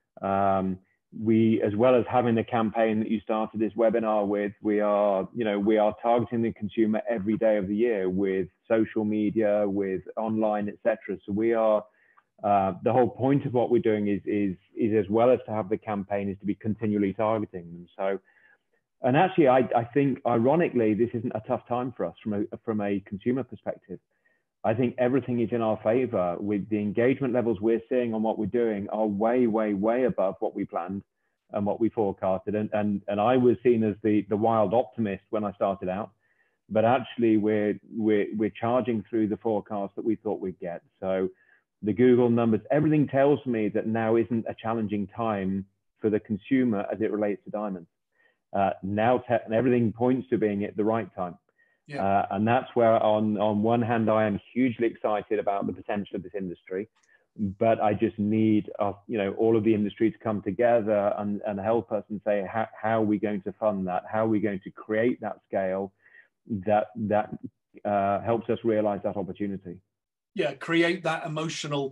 We, as well as having the campaign that you started this webinar with, we are targeting the consumer every day of the year with social media, with online, etc. So we are, the whole point of what we're doing is as well as to have the campaign is to be continually targeting them. So, and actually, I think ironically, this isn't a tough time for us from a consumer perspective. I think everything is in our favor. With the engagement levels we're seeing on what we're doing are way, way, way above what we planned and what we forecasted. And I was seen as the wild optimist when I started out, but actually we're charging through the forecast that we thought we'd get. So the Google numbers, everything tells me that now isn't a challenging time for the consumer as it relates to diamonds. Now everything points to being at the right time. Yeah. And that's where on one hand, I am hugely excited about the potential of this industry, but I just need all of the industry to come together and help us and say, how are we going to fund that? How are we going to create that scale that helps us realize that opportunity? Yeah, create that emotional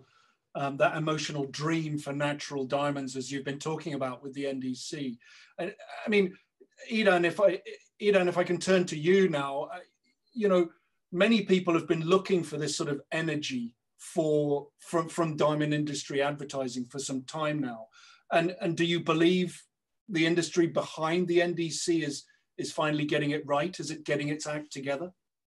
dream for natural diamonds, as you've been talking about with the NDC. I mean, Idan, if I can turn to you now, many people have been looking for this sort of energy from diamond industry advertising for some time now. And do you believe the industry behind the NDC is finally getting it right? Is it getting its act together?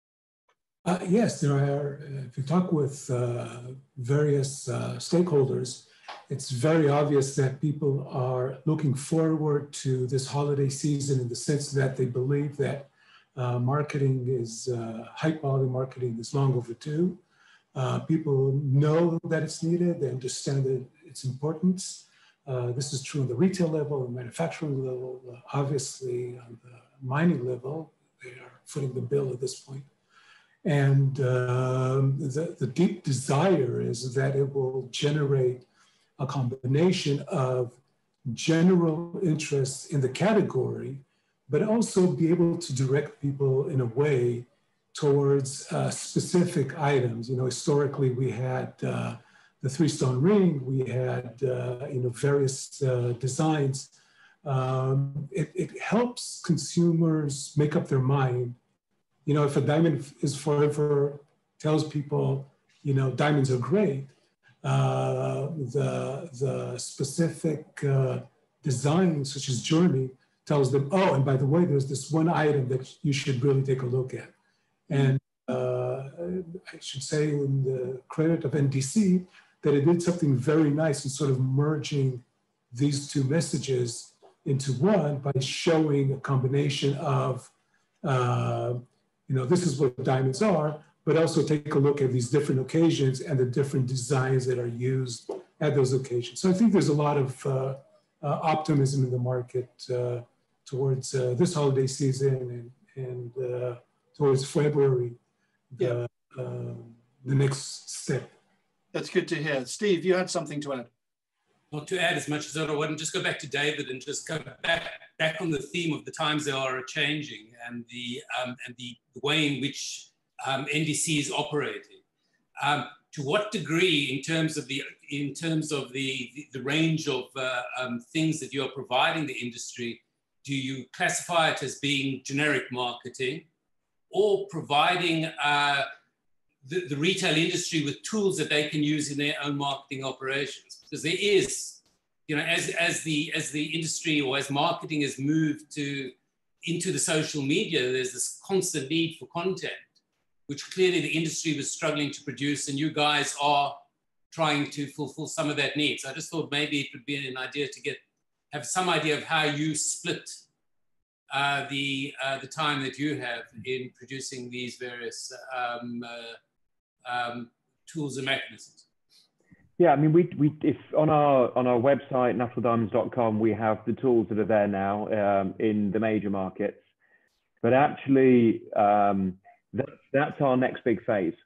Yes, there are. If you talk with various stakeholders, it's very obvious that people are looking forward to this holiday season in the sense that they believe that marketing is, high quality marketing is long overdue. People know that it's needed, they understand that its importance. This is true on the retail level, the manufacturing level, obviously on the mining level, they are footing the bill at this point. And the deep desire is that it will generate a combination of general interest in the category, but also be able to direct people in a way towards specific items. Historically, we had the 3-stone ring, we had various designs. It helps consumers make up their mind. If a diamond is forever, tells people, diamonds are great, the specific design, such as jewelry, tells them, oh, and by the way, there's this one item that you should really take a look at. And I should say in the credit of NDC that it did something very nice in sort of merging these two messages into one by showing a combination of, this is what diamonds are, but also take a look at these different occasions and the different designs that are used at those occasions. So I think there's a lot of optimism in the market towards this holiday season and towards February, the next step. That's good to hear. Steve, you had something to add. Not to add as much as I want to just go back to David and just go back on the theme of the times they are changing and the way in which NDC is operating. To what degree, in terms of the range of things that you are providing the industry, do you classify it as being generic marketing, or providing the retail industry with tools that they can use in their own marketing operations? Because there is, as the industry or as marketing has moved into the social media, there's this constant need for content, which clearly the industry was struggling to produce, and you guys are trying to fulfill some of that need. So I just thought maybe it would be an idea to have some idea of how you split the time that you have in producing these various tools and mechanisms. Yeah, I mean, if on our website, naturaldiamonds.com, we have the tools that are there now in the major markets. But actually, that's our next big phase.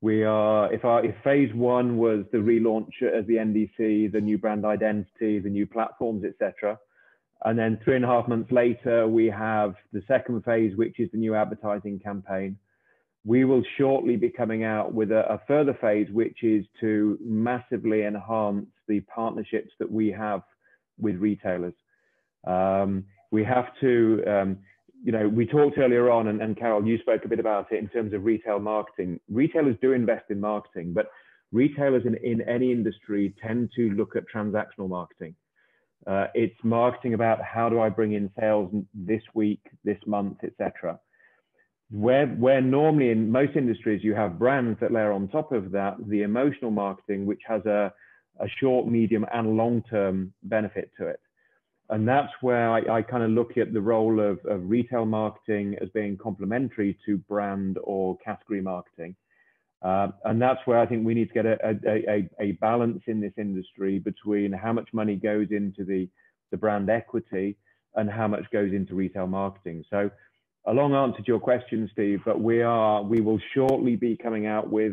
If phase one was the relaunch as the NDC, the new brand identity, the new platforms, etc., and then 3.5 months later, we have the second phase, which is the new advertising campaign. We will shortly be coming out with a further phase, which is to massively enhance the partnerships that we have with retailers. We have to, we talked earlier on, and Carol, you spoke a bit about it in terms of retail marketing. Retailers do invest in marketing, but retailers in any industry tend to look at transactional marketing. It's marketing about how do I bring in sales this week, this month, etc. Where normally in most industries you have brands that layer on top of that the emotional marketing, which has a short, medium, and long-term benefit to it. And that's where I kind of look at the role of retail marketing as being complementary to brand or category marketing. And that's where I think we need to get a balance in this industry between how much money goes into the brand equity and how much goes into retail marketing. So a long answer to your question, Steve, but we will shortly be coming out with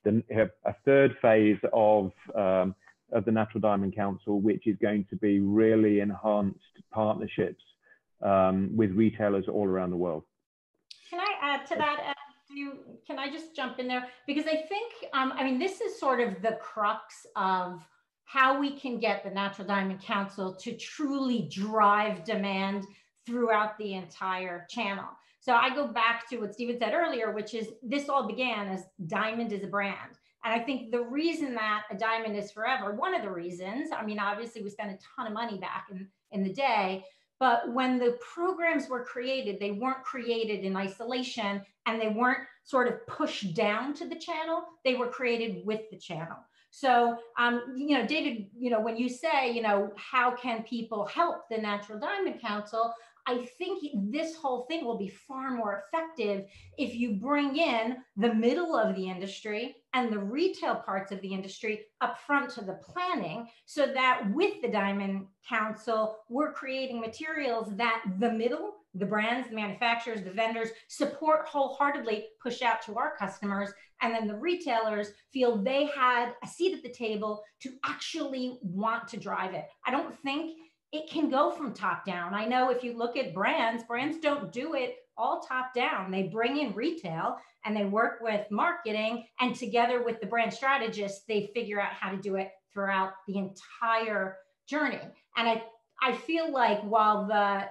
a third phase of the Natural Diamond Council, which is going to be really enhanced partnerships with retailers all around the world. Can I add to that? Can I just jump in there? Because I think, I mean, this is sort of the crux of how we can get the Natural Diamond Council to truly drive demand throughout the entire channel. So I go back to what Stephen said earlier, which is this all began as diamond is a brand. And I think the reason that a diamond is forever, one of the reasons, I mean, obviously we spent a ton of money back in the day, but when the programs were created, they weren't created in isolation and they weren't sort of pushed down to the channel. They were created with the channel. So, David, when you say, how can people help the Natural Diamond Council? I think this whole thing will be far more effective if you bring in the middle of the industry and the retail parts of the industry up front to the planning, so that with the Diamond Council, we're creating materials that the middle, the brands, the manufacturers, the vendors support wholeheartedly, push out to our customers, and then the retailers feel they had a seat at the table to actually want to drive it. I don't think it can go from top down. I know if you look at brands don't do it all top down. They bring in retail and they work with marketing, and together with the brand strategists, they figure out how to do it throughout the entire journey. And I feel like while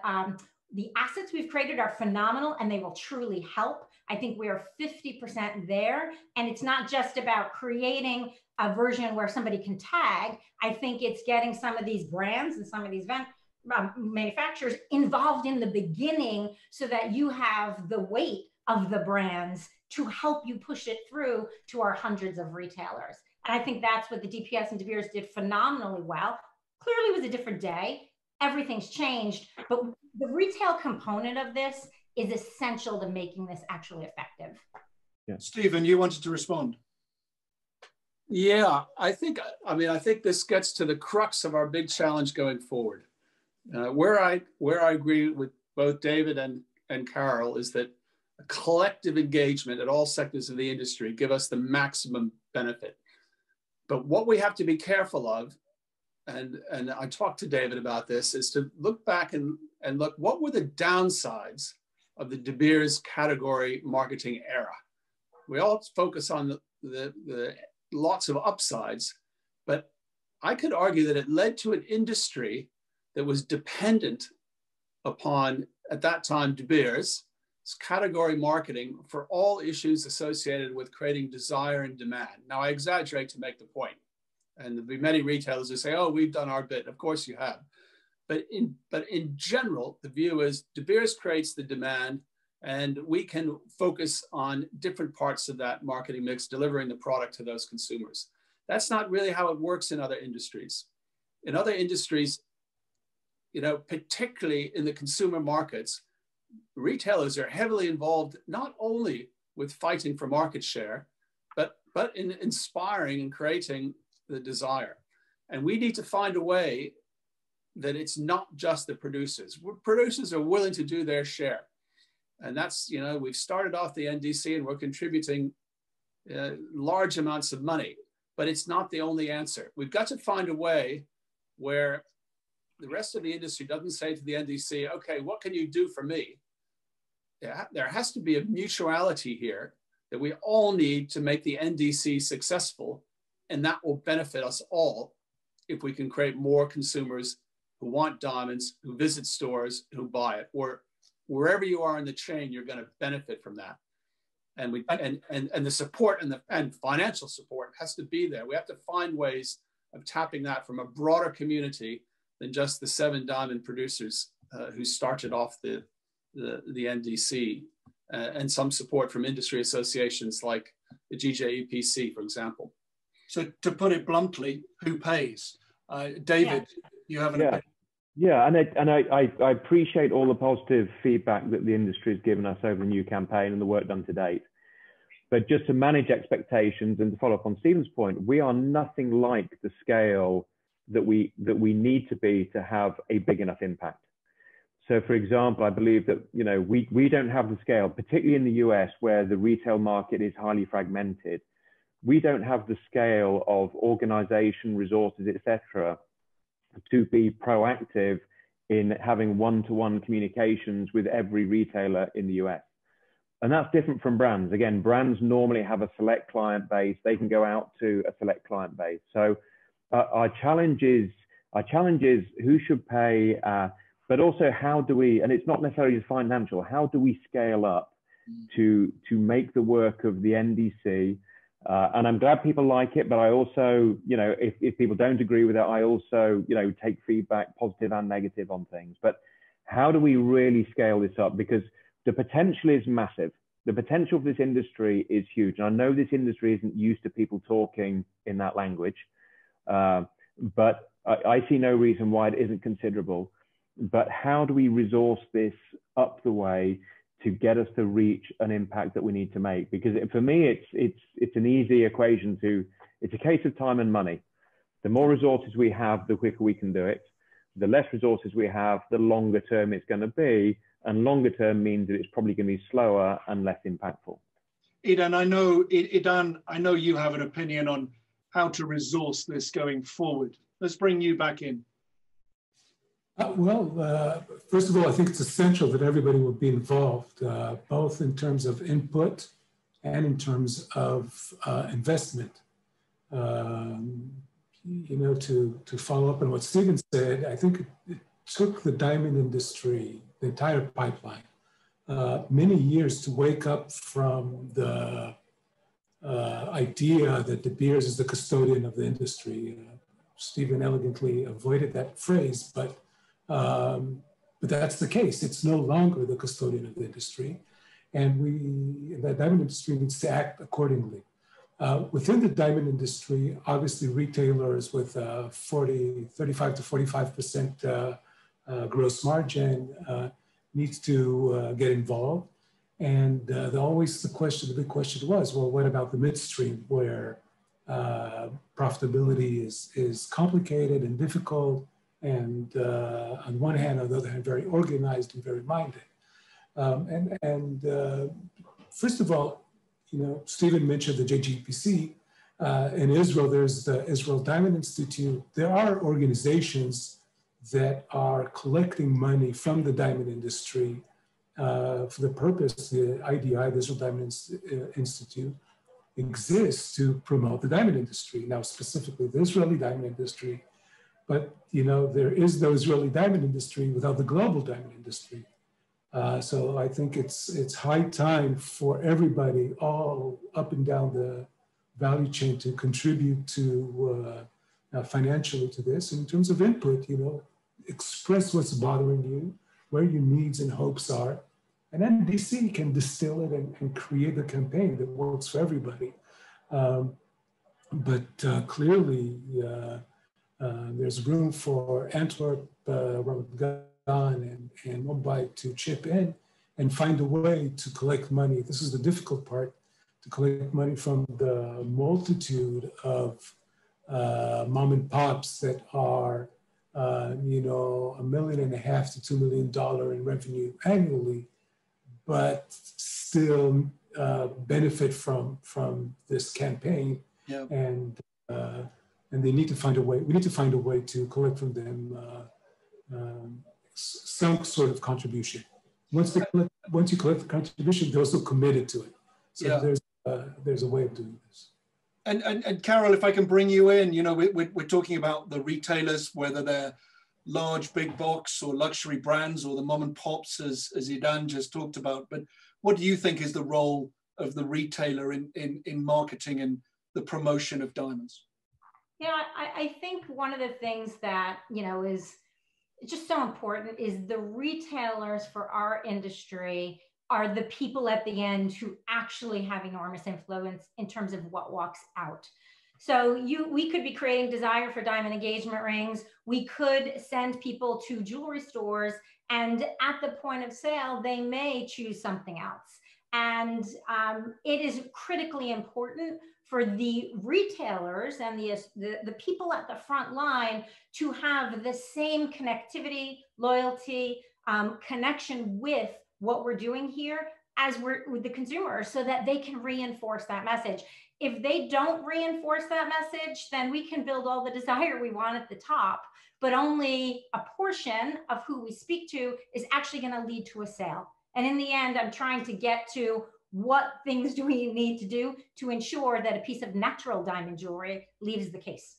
the assets we've created are phenomenal and they will truly help, I think we are 50% there. And it's not just about creating a version where somebody can tag. I think it's getting some of these brands and some of these manufacturers involved in the beginning, so that you have the weight of the brands to help you push it through to our hundreds of retailers. And I think that's what the DPS and De Beers did phenomenally well. Clearly it was a different day. Everything's changed, but the retail component of this is essential to making this actually effective. Yeah. Stephen, you wanted to respond. Yeah, I think this gets to the crux of our big challenge going forward. Where I agree with both David and Carol is that a collective engagement at all sectors of the industry give us the maximum benefit. But what we have to be careful of, and I talked to David about this, is to look back and look, what were the downsides of the De Beers category marketing era? We all focus on the lots of upsides, but I could argue that it led to an industry that was dependent upon, at that time, De Beers' category marketing for all issues associated with creating desire and demand. Now, I exaggerate to make the point, and there'll be many retailers who say, oh, we've done our bit. Of course you have. But in general, the view is De Beers creates the demand, and we can focus on different parts of that marketing mix, delivering the product to those consumers. That's not really how it works in other industries. In other industries, particularly in the consumer markets, retailers are heavily involved not only with fighting for market share, but in inspiring and creating the desire. And we need to find a way that it's not just the producers. Producers are willing to do their share. And that's, you know, we've started off the NDC and we're contributing large amounts of money, but it's not the only answer. We've got to find a way where the rest of the industry doesn't say to the NDC, okay, what can you do for me? There has to be a mutuality here that we all need to make the NDC successful, and that will benefit us all if we can create more consumers who want diamonds, who visit stores, who buy it, or wherever you are in the chain, you're going to benefit from that. And the support and financial support has to be there. We have to find ways of tapping that from a broader community than just the 7 diamond producers who started off the NDC, and some support from industry associations like the GJEPC, for example. So to put it bluntly, who pays? David, you have an opinion? Yeah, and I appreciate all the positive feedback that the industry has given us over the new campaign and the work done to date. But just to manage expectations and to follow up on Stephen's point, we are nothing like the scale that we need to be to have a big enough impact. So, for example, I believe that, you know, we don't have the scale, particularly in the US, where the retail market is highly fragmented. We don't have the scale of organization, resources, etc., to be proactive in having one-to-one communications with every retailer in the US. And that's different from brands. Again, brands normally have a select client base. They can go out to a select client base. So our challenge is who should pay, but also how do we, and it's not necessarily just financial, how do we scale up to make the work of the NDC? And I'm glad people like it, but I also, you know, if people don't agree with it, I also, you know, take feedback, positive and negative on things. But how do we really scale this up? Because the potential is massive. The potential of this industry is huge. And I know this industry isn't used to people talking in that language, but I see no reason why it isn't considerable. But how do we resource this up the way to get us to reach an impact that we need to make? Because for me, it's an easy equation it's a case of time and money. The more resources we have, the quicker we can do it. The less resources we have, the longer term it's going to be. And longer term means that it's probably going to be slower and less impactful. Idan, I know you have an opinion on how to resource this going forward. Let's bring you back in. First of all, I think it's essential that everybody will be involved, both in terms of input and in terms of investment. You know, to follow up on what Stephen said, I think it took the diamond industry, the entire pipeline, many years to wake up from the idea that De Beers is the custodian of the industry. Stephen elegantly avoided that phrase, but that's the case. It's no longer the custodian of the industry, and the diamond industry needs to act accordingly. Within the diamond industry, obviously retailers with 35 to 45% gross margin needs to get involved. And the big question was, well, what about the midstream, where profitability is complicated and difficult, and on one hand, on the other hand, very organized and very minded. First of all, you know, Stephen mentioned the JGPC. In Israel, there's the Israel Diamond Institute. There are organizations that are collecting money from the diamond industry for the purpose. The IDI, the Israel Diamond Institute, exists to promote the diamond industry. Now, specifically the Israeli diamond industry, but you know, there is the Israeli diamond industry without the global diamond industry. So I think it's high time for everybody, all up and down the value chain, to contribute to financially to this. In terms of input, you know, express what's bothering you, where your needs and hopes are, and then DC can distill it and create a campaign that works for everybody. Clearly, there's room for Antwerp, Robert Gunn, and Mumbai to chip in and find a way to collect money. This is the difficult part, to collect money from the multitude of mom and pops that are, you know, $1.5 million to $2 million in revenue annually, but still benefit from this campaign. Yeah. And they need to find a way. We need to find a way to collect from them some sort of contribution. Once you collect the contribution, they're also committed to it. So yeah. There's a way of doing this. And Carol, if I can bring you in, you know, we're talking about the retailers, whether they're large, big box or luxury brands or the mom and pops, as Idan just talked about. But what do you think is the role of the retailer in marketing and the promotion of diamonds? Yeah, I think one of the things that, you know, is just so important is the retailers for our industry are the people at the end who actually have enormous influence in terms of what walks out. So we could be creating desire for diamond engagement rings. We could send people to jewelry stores, and at the point of sale, they may choose something else. And it is critically important for the retailers and the people at the front line to have the same connectivity, loyalty, connection with what we're doing here as we're with the consumer, so that they can reinforce that message. If they don't reinforce that message, then we can build all the desire we want at the top, but only a portion of who we speak to is actually going to lead to a sale. And in the end, I'm trying to get to what things do we need to do to ensure that a piece of natural diamond jewelry leaves the case.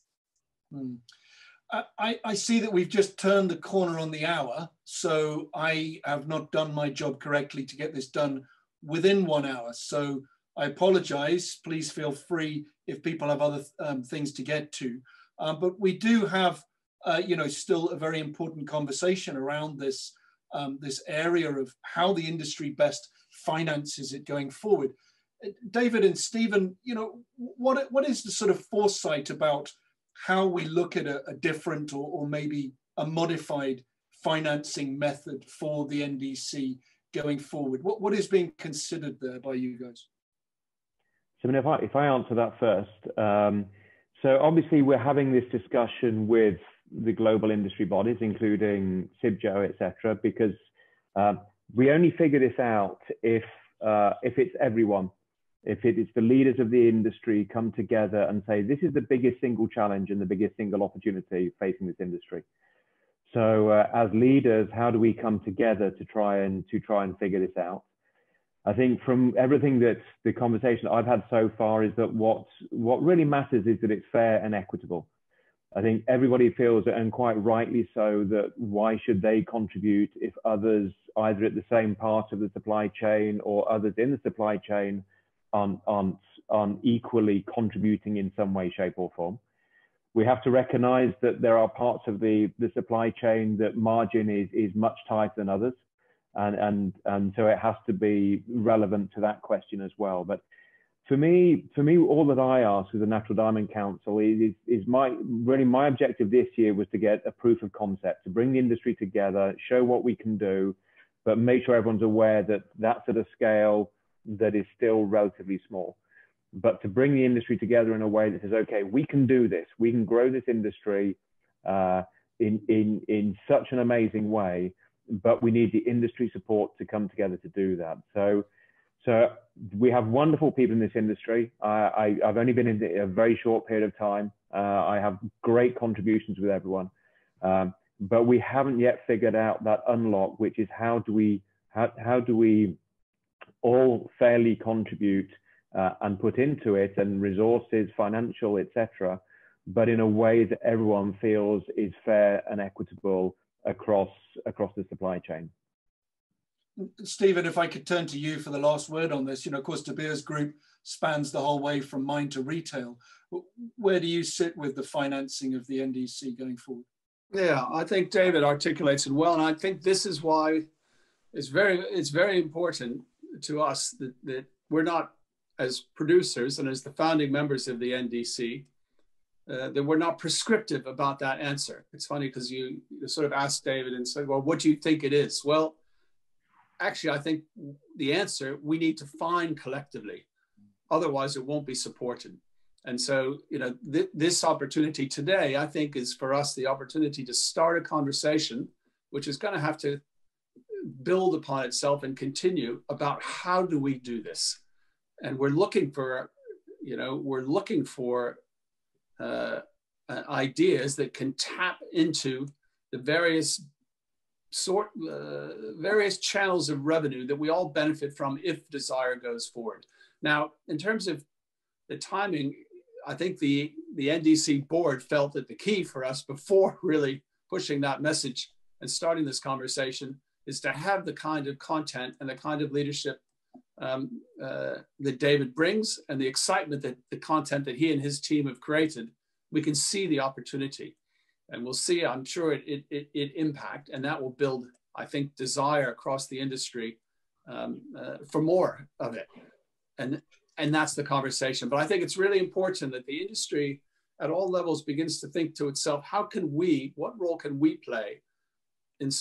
I see that we've just turned the corner on the hour, so I have not done my job correctly to get this done within 1 hour. So I apologize. Please feel free if people have other things to get to. But we do have, you know, still a very important conversation around this, this area of how the industry best finances it going forward. David and Stephen, you know, what is the sort of foresight about how we look at a different or maybe a modified financing method for the NDC going forward? What is being considered there by you guys? So I mean, if I answer that first, so obviously we're having this discussion with the global industry bodies, including CIBJO, etc., because we only figure this out if it's everyone. If it is the leaders of the industry come together and say, this is the biggest single challenge and the biggest single opportunity facing this industry. So as leaders, how do we come together to try and figure this out? I think from everything that the conversation I've had so far is that what really matters is that it's fair and equitable. I think everybody feels, and quite rightly so, that why should they contribute if others either at the same part of the supply chain or others in the supply chain aren't equally contributing in some way, shape or form. We have to recognize that there are parts of the supply chain that margin is much tighter than others. And so it has to be relevant to that question as well. But for me, all that I ask as a Natural Diamond Council is my objective this year was to get a proof of concept, to bring the industry together, show what we can do, but make sure everyone's aware that that's at a scale that is still relatively small. But to bring the industry together in a way that says, okay, we can do this, we can grow this industry in such an amazing way, but we need the industry support to come together to do that. So we have wonderful people in this industry. I've only been in a very short period of time. I have great contributions with everyone, but we haven't yet figured out that unlock, which is how do we all fairly contribute and put into it, and resources, financial, etc., but in a way that everyone feels is fair and equitable across the supply chain. Stephen, if I could turn to you for the last word on this. You know, of course, De Beers Group spans the whole way from mine to retail. Where do you sit with the financing of the NDC going forward? Yeah, I think David articulates it well, and I think this is why it's very important to us that we're not, as producers and as the founding members of the NDC, that we're not prescriptive about that answer. It's funny because you sort of asked David and said, well, what do you think it is? Well, actually, I think the answer we need to find collectively. Otherwise, it won't be supported. And so, you know, this opportunity today, I think, is for us the opportunity to start a conversation, which is going to have to build upon itself and continue about how do we do this. And we're looking for, you know, ideas that can tap into the various channels of revenue that we all benefit from if desire goes forward. Now, in terms of the timing, I think the NDC board felt that the key for us before really pushing that message and starting this conversation is to have the kind of content and the kind of leadership that David brings, and the excitement that the content that he and his team have created. We can see the opportunity, and we'll see, I'm sure, it impact, and that will build, I think, desire across the industry for more of it. And that's the conversation. But I think it's really important that the industry at all levels begins to think to itself, what role can we play in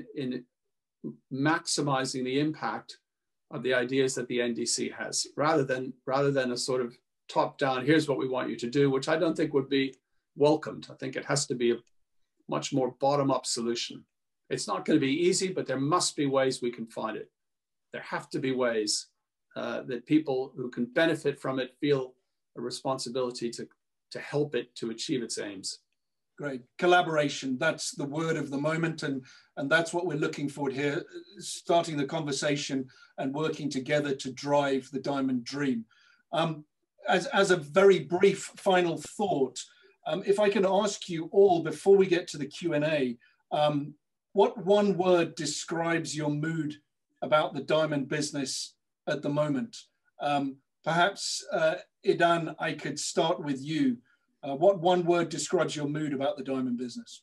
maximizing the impact of the ideas that the NDC has, rather than a sort of top-down, here's what we want you to do, which I don't think would be welcomed. I think it has to be a much more bottom-up solution. It's not going to be easy, but there must be ways we can find it. There have to be ways that people who can benefit from it feel a responsibility to help it to achieve its aims. Great. Collaboration, that's the word of the moment, and that's what we're looking for here, starting the conversation and working together to drive the diamond dream. As a very brief final thought, if I can ask you all before we get to the Q&A, what one word describes your mood about the diamond business at the moment? Perhaps, Idan, I could start with you. What one word describes your mood about the diamond business?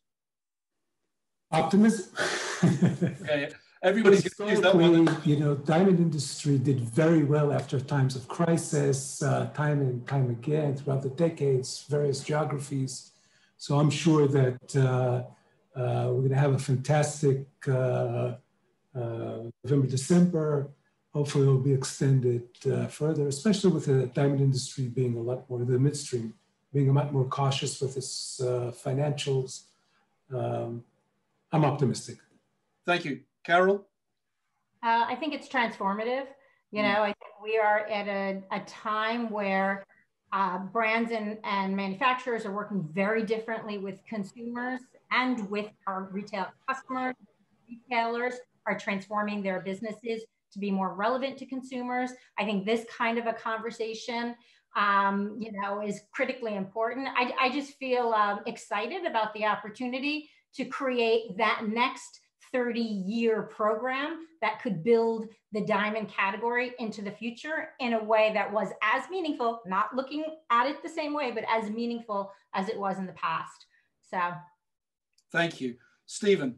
Optimism. Okay. Everybody's going to use that one. You know, diamond industry did very well after times of crisis, time and time again throughout the decades, various geographies. So I'm sure that we're going to have a fantastic November, December. Hopefully it will be extended further, especially with the diamond industry being a lot more, the midstream, being a lot more cautious with its financials. I'm optimistic. Thank you. Carol? I think it's transformative. You know, I think we are at a time where brands and manufacturers are working very differently with consumers and with our retail customers. Retailers are transforming their businesses to be more relevant to consumers. I think this kind of a conversation, you know, is critically important. I just feel excited about the opportunity to create that next 30-year program that could build the diamond category into the future in a way that was as meaningful, not looking at it the same way, but as meaningful as it was in the past. So. Thank you. Stephen?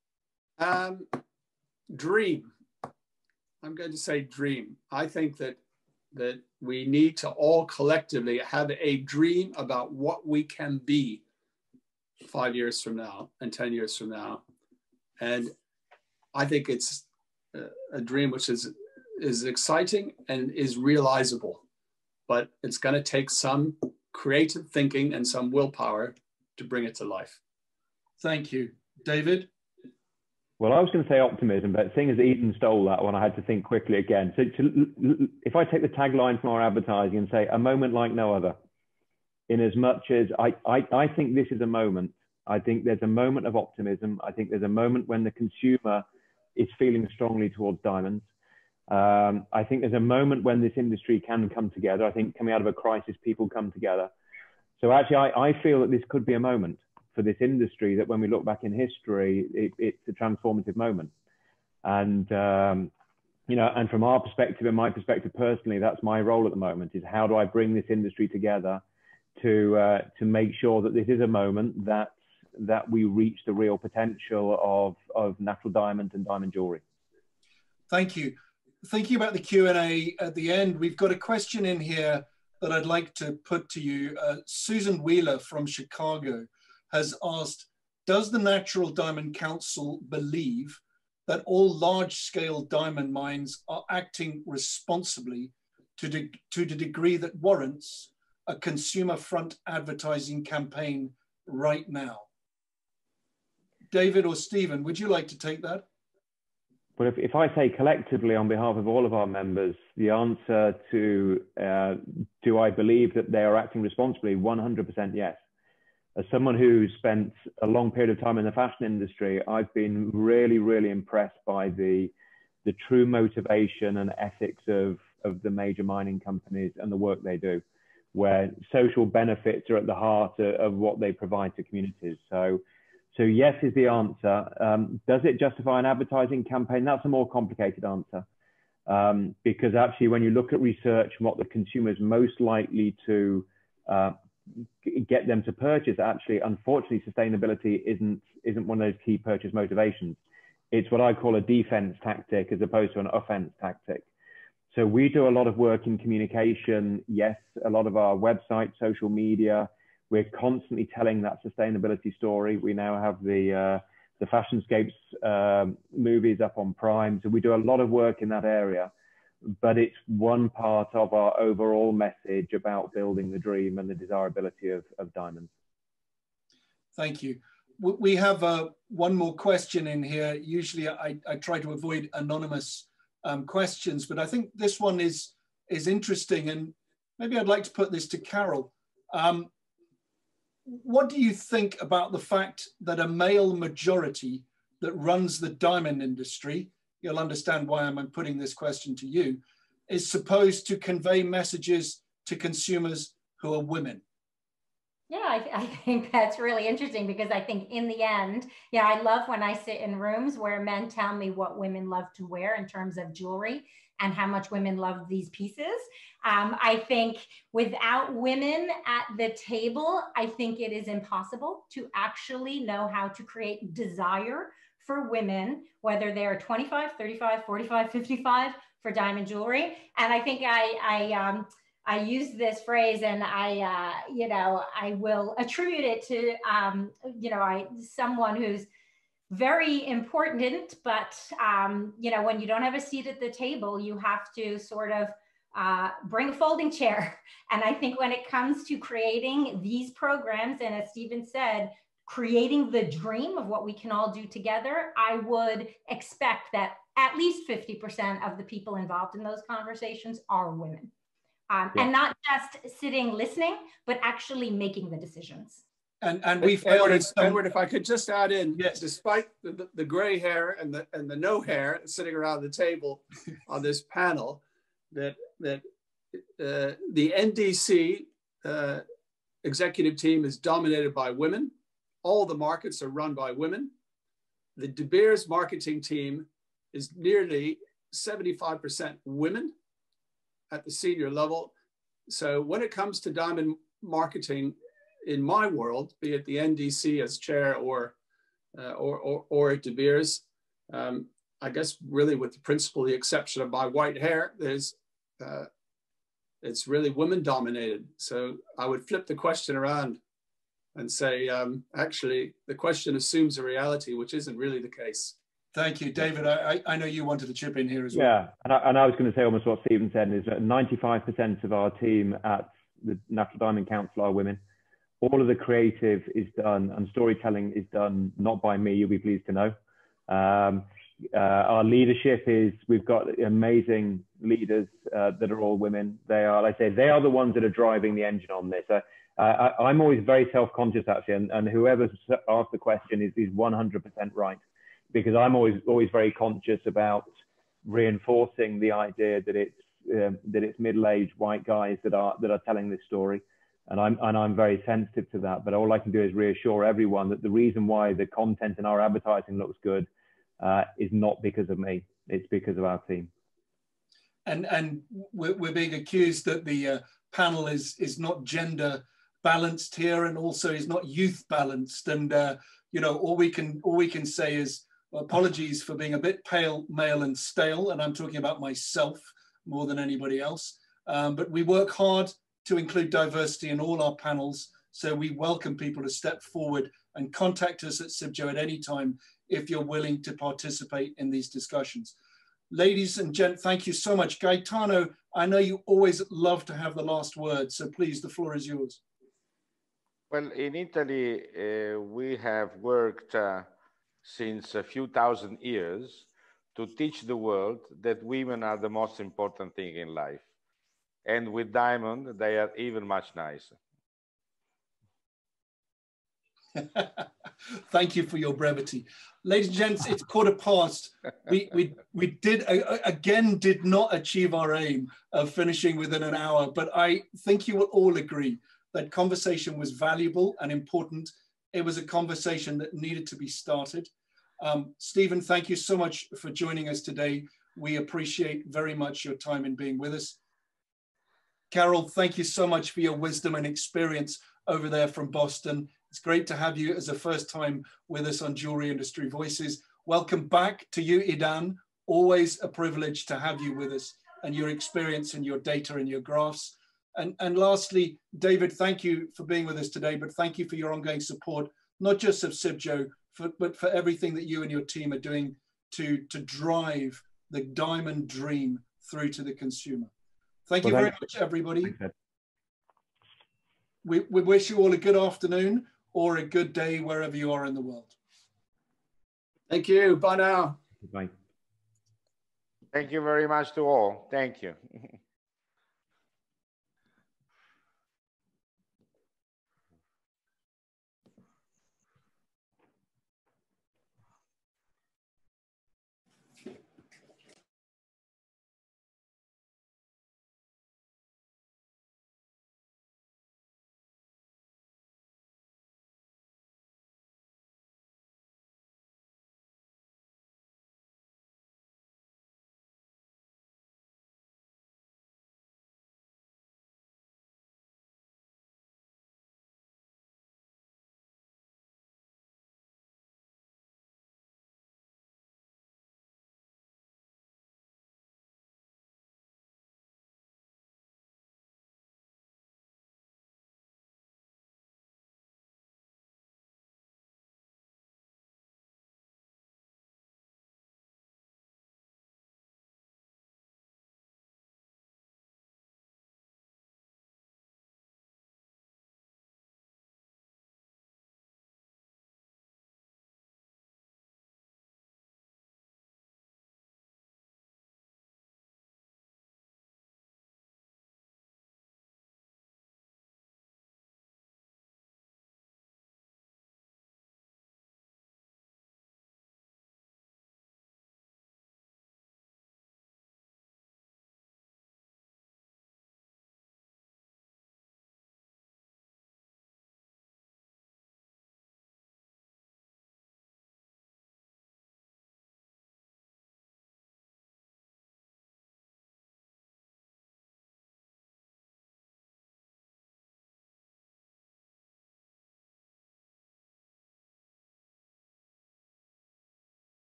Dream. I'm going to say dream. I think that we need to all collectively have a dream about what we can be 5 years from now and 10 years from now. And I think it's a dream which is exciting and is realizable, but it's going to take some creative thinking and some willpower to bring it to life. Thank you. David? Well, I was going to say optimism, but seeing as Eden stole that one, I had to think quickly again. So if I take the tagline from our advertising and say, a moment like no other, in as much as I think this is a moment, I think there's a moment of optimism. I think there's a moment when the consumer is feeling strongly towards diamonds. I think there's a moment when this industry can come together. I think coming out of a crisis, people come together. So actually, I feel that this could be a moment for this industry that when we look back in history, it's a transformative moment. And, you know, and from our perspective and my perspective personally, that's my role at the moment, is how do I bring this industry together to make sure that this is a moment that we reach the real potential of natural diamond and diamond jewelry. Thank you. Thinking about the Q&A at the end, we've got a question in here that I'd like to put to you. Susan Wheeler from Chicago has asked, does the Natural Diamond Council believe that all large-scale diamond mines are acting responsibly to the degree that warrants a consumer front advertising campaign right now? David or Stephen, would you like to take that? Well, if I say collectively on behalf of all of our members, the answer to do I believe that they are acting responsibly, 100% yes. As someone who spent a long period of time in the fashion industry, I've been really, really impressed by the true motivation and ethics of the major mining companies and the work they do, where social benefits are at the heart of what they provide to communities. So yes is the answer. Does it justify an advertising campaign? That's a more complicated answer. Because actually, when you look at research and what the consumer is most likely to get them to purchase, actually, unfortunately, sustainability isn't one of those key purchase motivations. It's what I call a defense tactic as opposed to an offense tactic. So we do a lot of work in communication. Yes, a lot of our website, social media. We're constantly telling that sustainability story. We now have the Fashionscapes movies up on Prime. So we do a lot of work in that area, but it's one part of our overall message about building the dream and the desirability of diamonds. Thank you. We have one more question in here. Usually I try to avoid anonymous questions, but I think this one is interesting, and maybe I'd like to put this to Carol. What do you think about the fact that a male majority that runs the diamond industry, you'll understand why I'm putting this question to you, is supposed to convey messages to consumers who are women? Yeah, I think that's really interesting, because I think in the end, yeah, I love when I sit in rooms where men tell me what women love to wear in terms of jewelry and how much women love these pieces. I think without women at the table, I think it is impossible to actually know how to create desire for women, whether they're 25, 35, 45, 55 for diamond jewelry. And I think I use this phrase, and I will attribute it to, someone who's very important, but, when you don't have a seat at the table, you have to sort of bring a folding chair. And I think when it comes to creating these programs, and as Stephen said, creating the dream of what we can all do together, I would expect that at least 50% of the people involved in those conversations are women. And not just sitting listening, but actually making the decisions. And we failed. Edward, if I could just add in, yes, despite the gray hair and the no hair sitting around the table on this panel, that the NDC executive team is dominated by women. All the markets are run by women. The De Beers marketing team is nearly 75% women at the senior level. So when it comes to diamond marketing in my world, be it the NDC as chair or at De Beers, I guess really with the principal, the exception of my white hair, it's really women dominated. So I would flip the question around and say, actually, the question assumes a reality, which isn't really the case. Thank you, David. I know you wanted to chip in here as well. Yeah, and I was going to say almost what Stephen said, is that 95% of our team at the Natural Diamond Council are women. All of the creative is done, and storytelling is done not by me, you'll be pleased to know. Our leadership is, we've got amazing leaders that are all women. They are, like I say, they are the ones that are driving the engine on this. I'm always very self-conscious, actually, and whoever asked the question is 100% right. Because I'm always very conscious about reinforcing the idea that it's middle-aged white guys that are telling this story, and I'm very sensitive to that. But all I can do is reassure everyone that the reason why the content in our advertising looks good is not because of me; it's because of our team. And we're being accused that the panel is not gender balanced here, and also is not youth balanced. And all we can say is, apologies for being a bit pale, male and stale, and I'm talking about myself more than anybody else. But we work hard to include diversity in all our panels, so we welcome people to step forward and contact us at CIBJO at any time if you're willing to participate in these discussions. Ladies and gents, thank you so much. Gaetano, I know you always love to have the last word, so please, the floor is yours. Well, in Italy, we have worked since a few thousand years to teach the world that women are the most important thing in life. And with diamond, they are even much nicer. Thank you for your brevity. Ladies and gents, it's 1:15. We did not achieve our aim of finishing within an hour, but I think you will all agree that conversation was valuable and important. It was a conversation that needed to be started. Stephen, thank you so much for joining us today. We appreciate very much your time in being with us. Carol, thank you so much for your wisdom and experience over there from Boston. It's great to have you as a first time with us on Jewellery Industry Voices. Welcome back to you, Idan. Always a privilege to have you with us and your experience and your data and your graphs. And lastly, David, thank you for being with us today, but thank you for your ongoing support, not just of CIBJO, but for everything that you and your team are doing to drive the diamond dream through to the consumer. Thank you very much, everybody. We wish you all a good afternoon or a good day wherever you are in the world. Thank you. Bye now. Bye. Thank you very much to all. Thank you.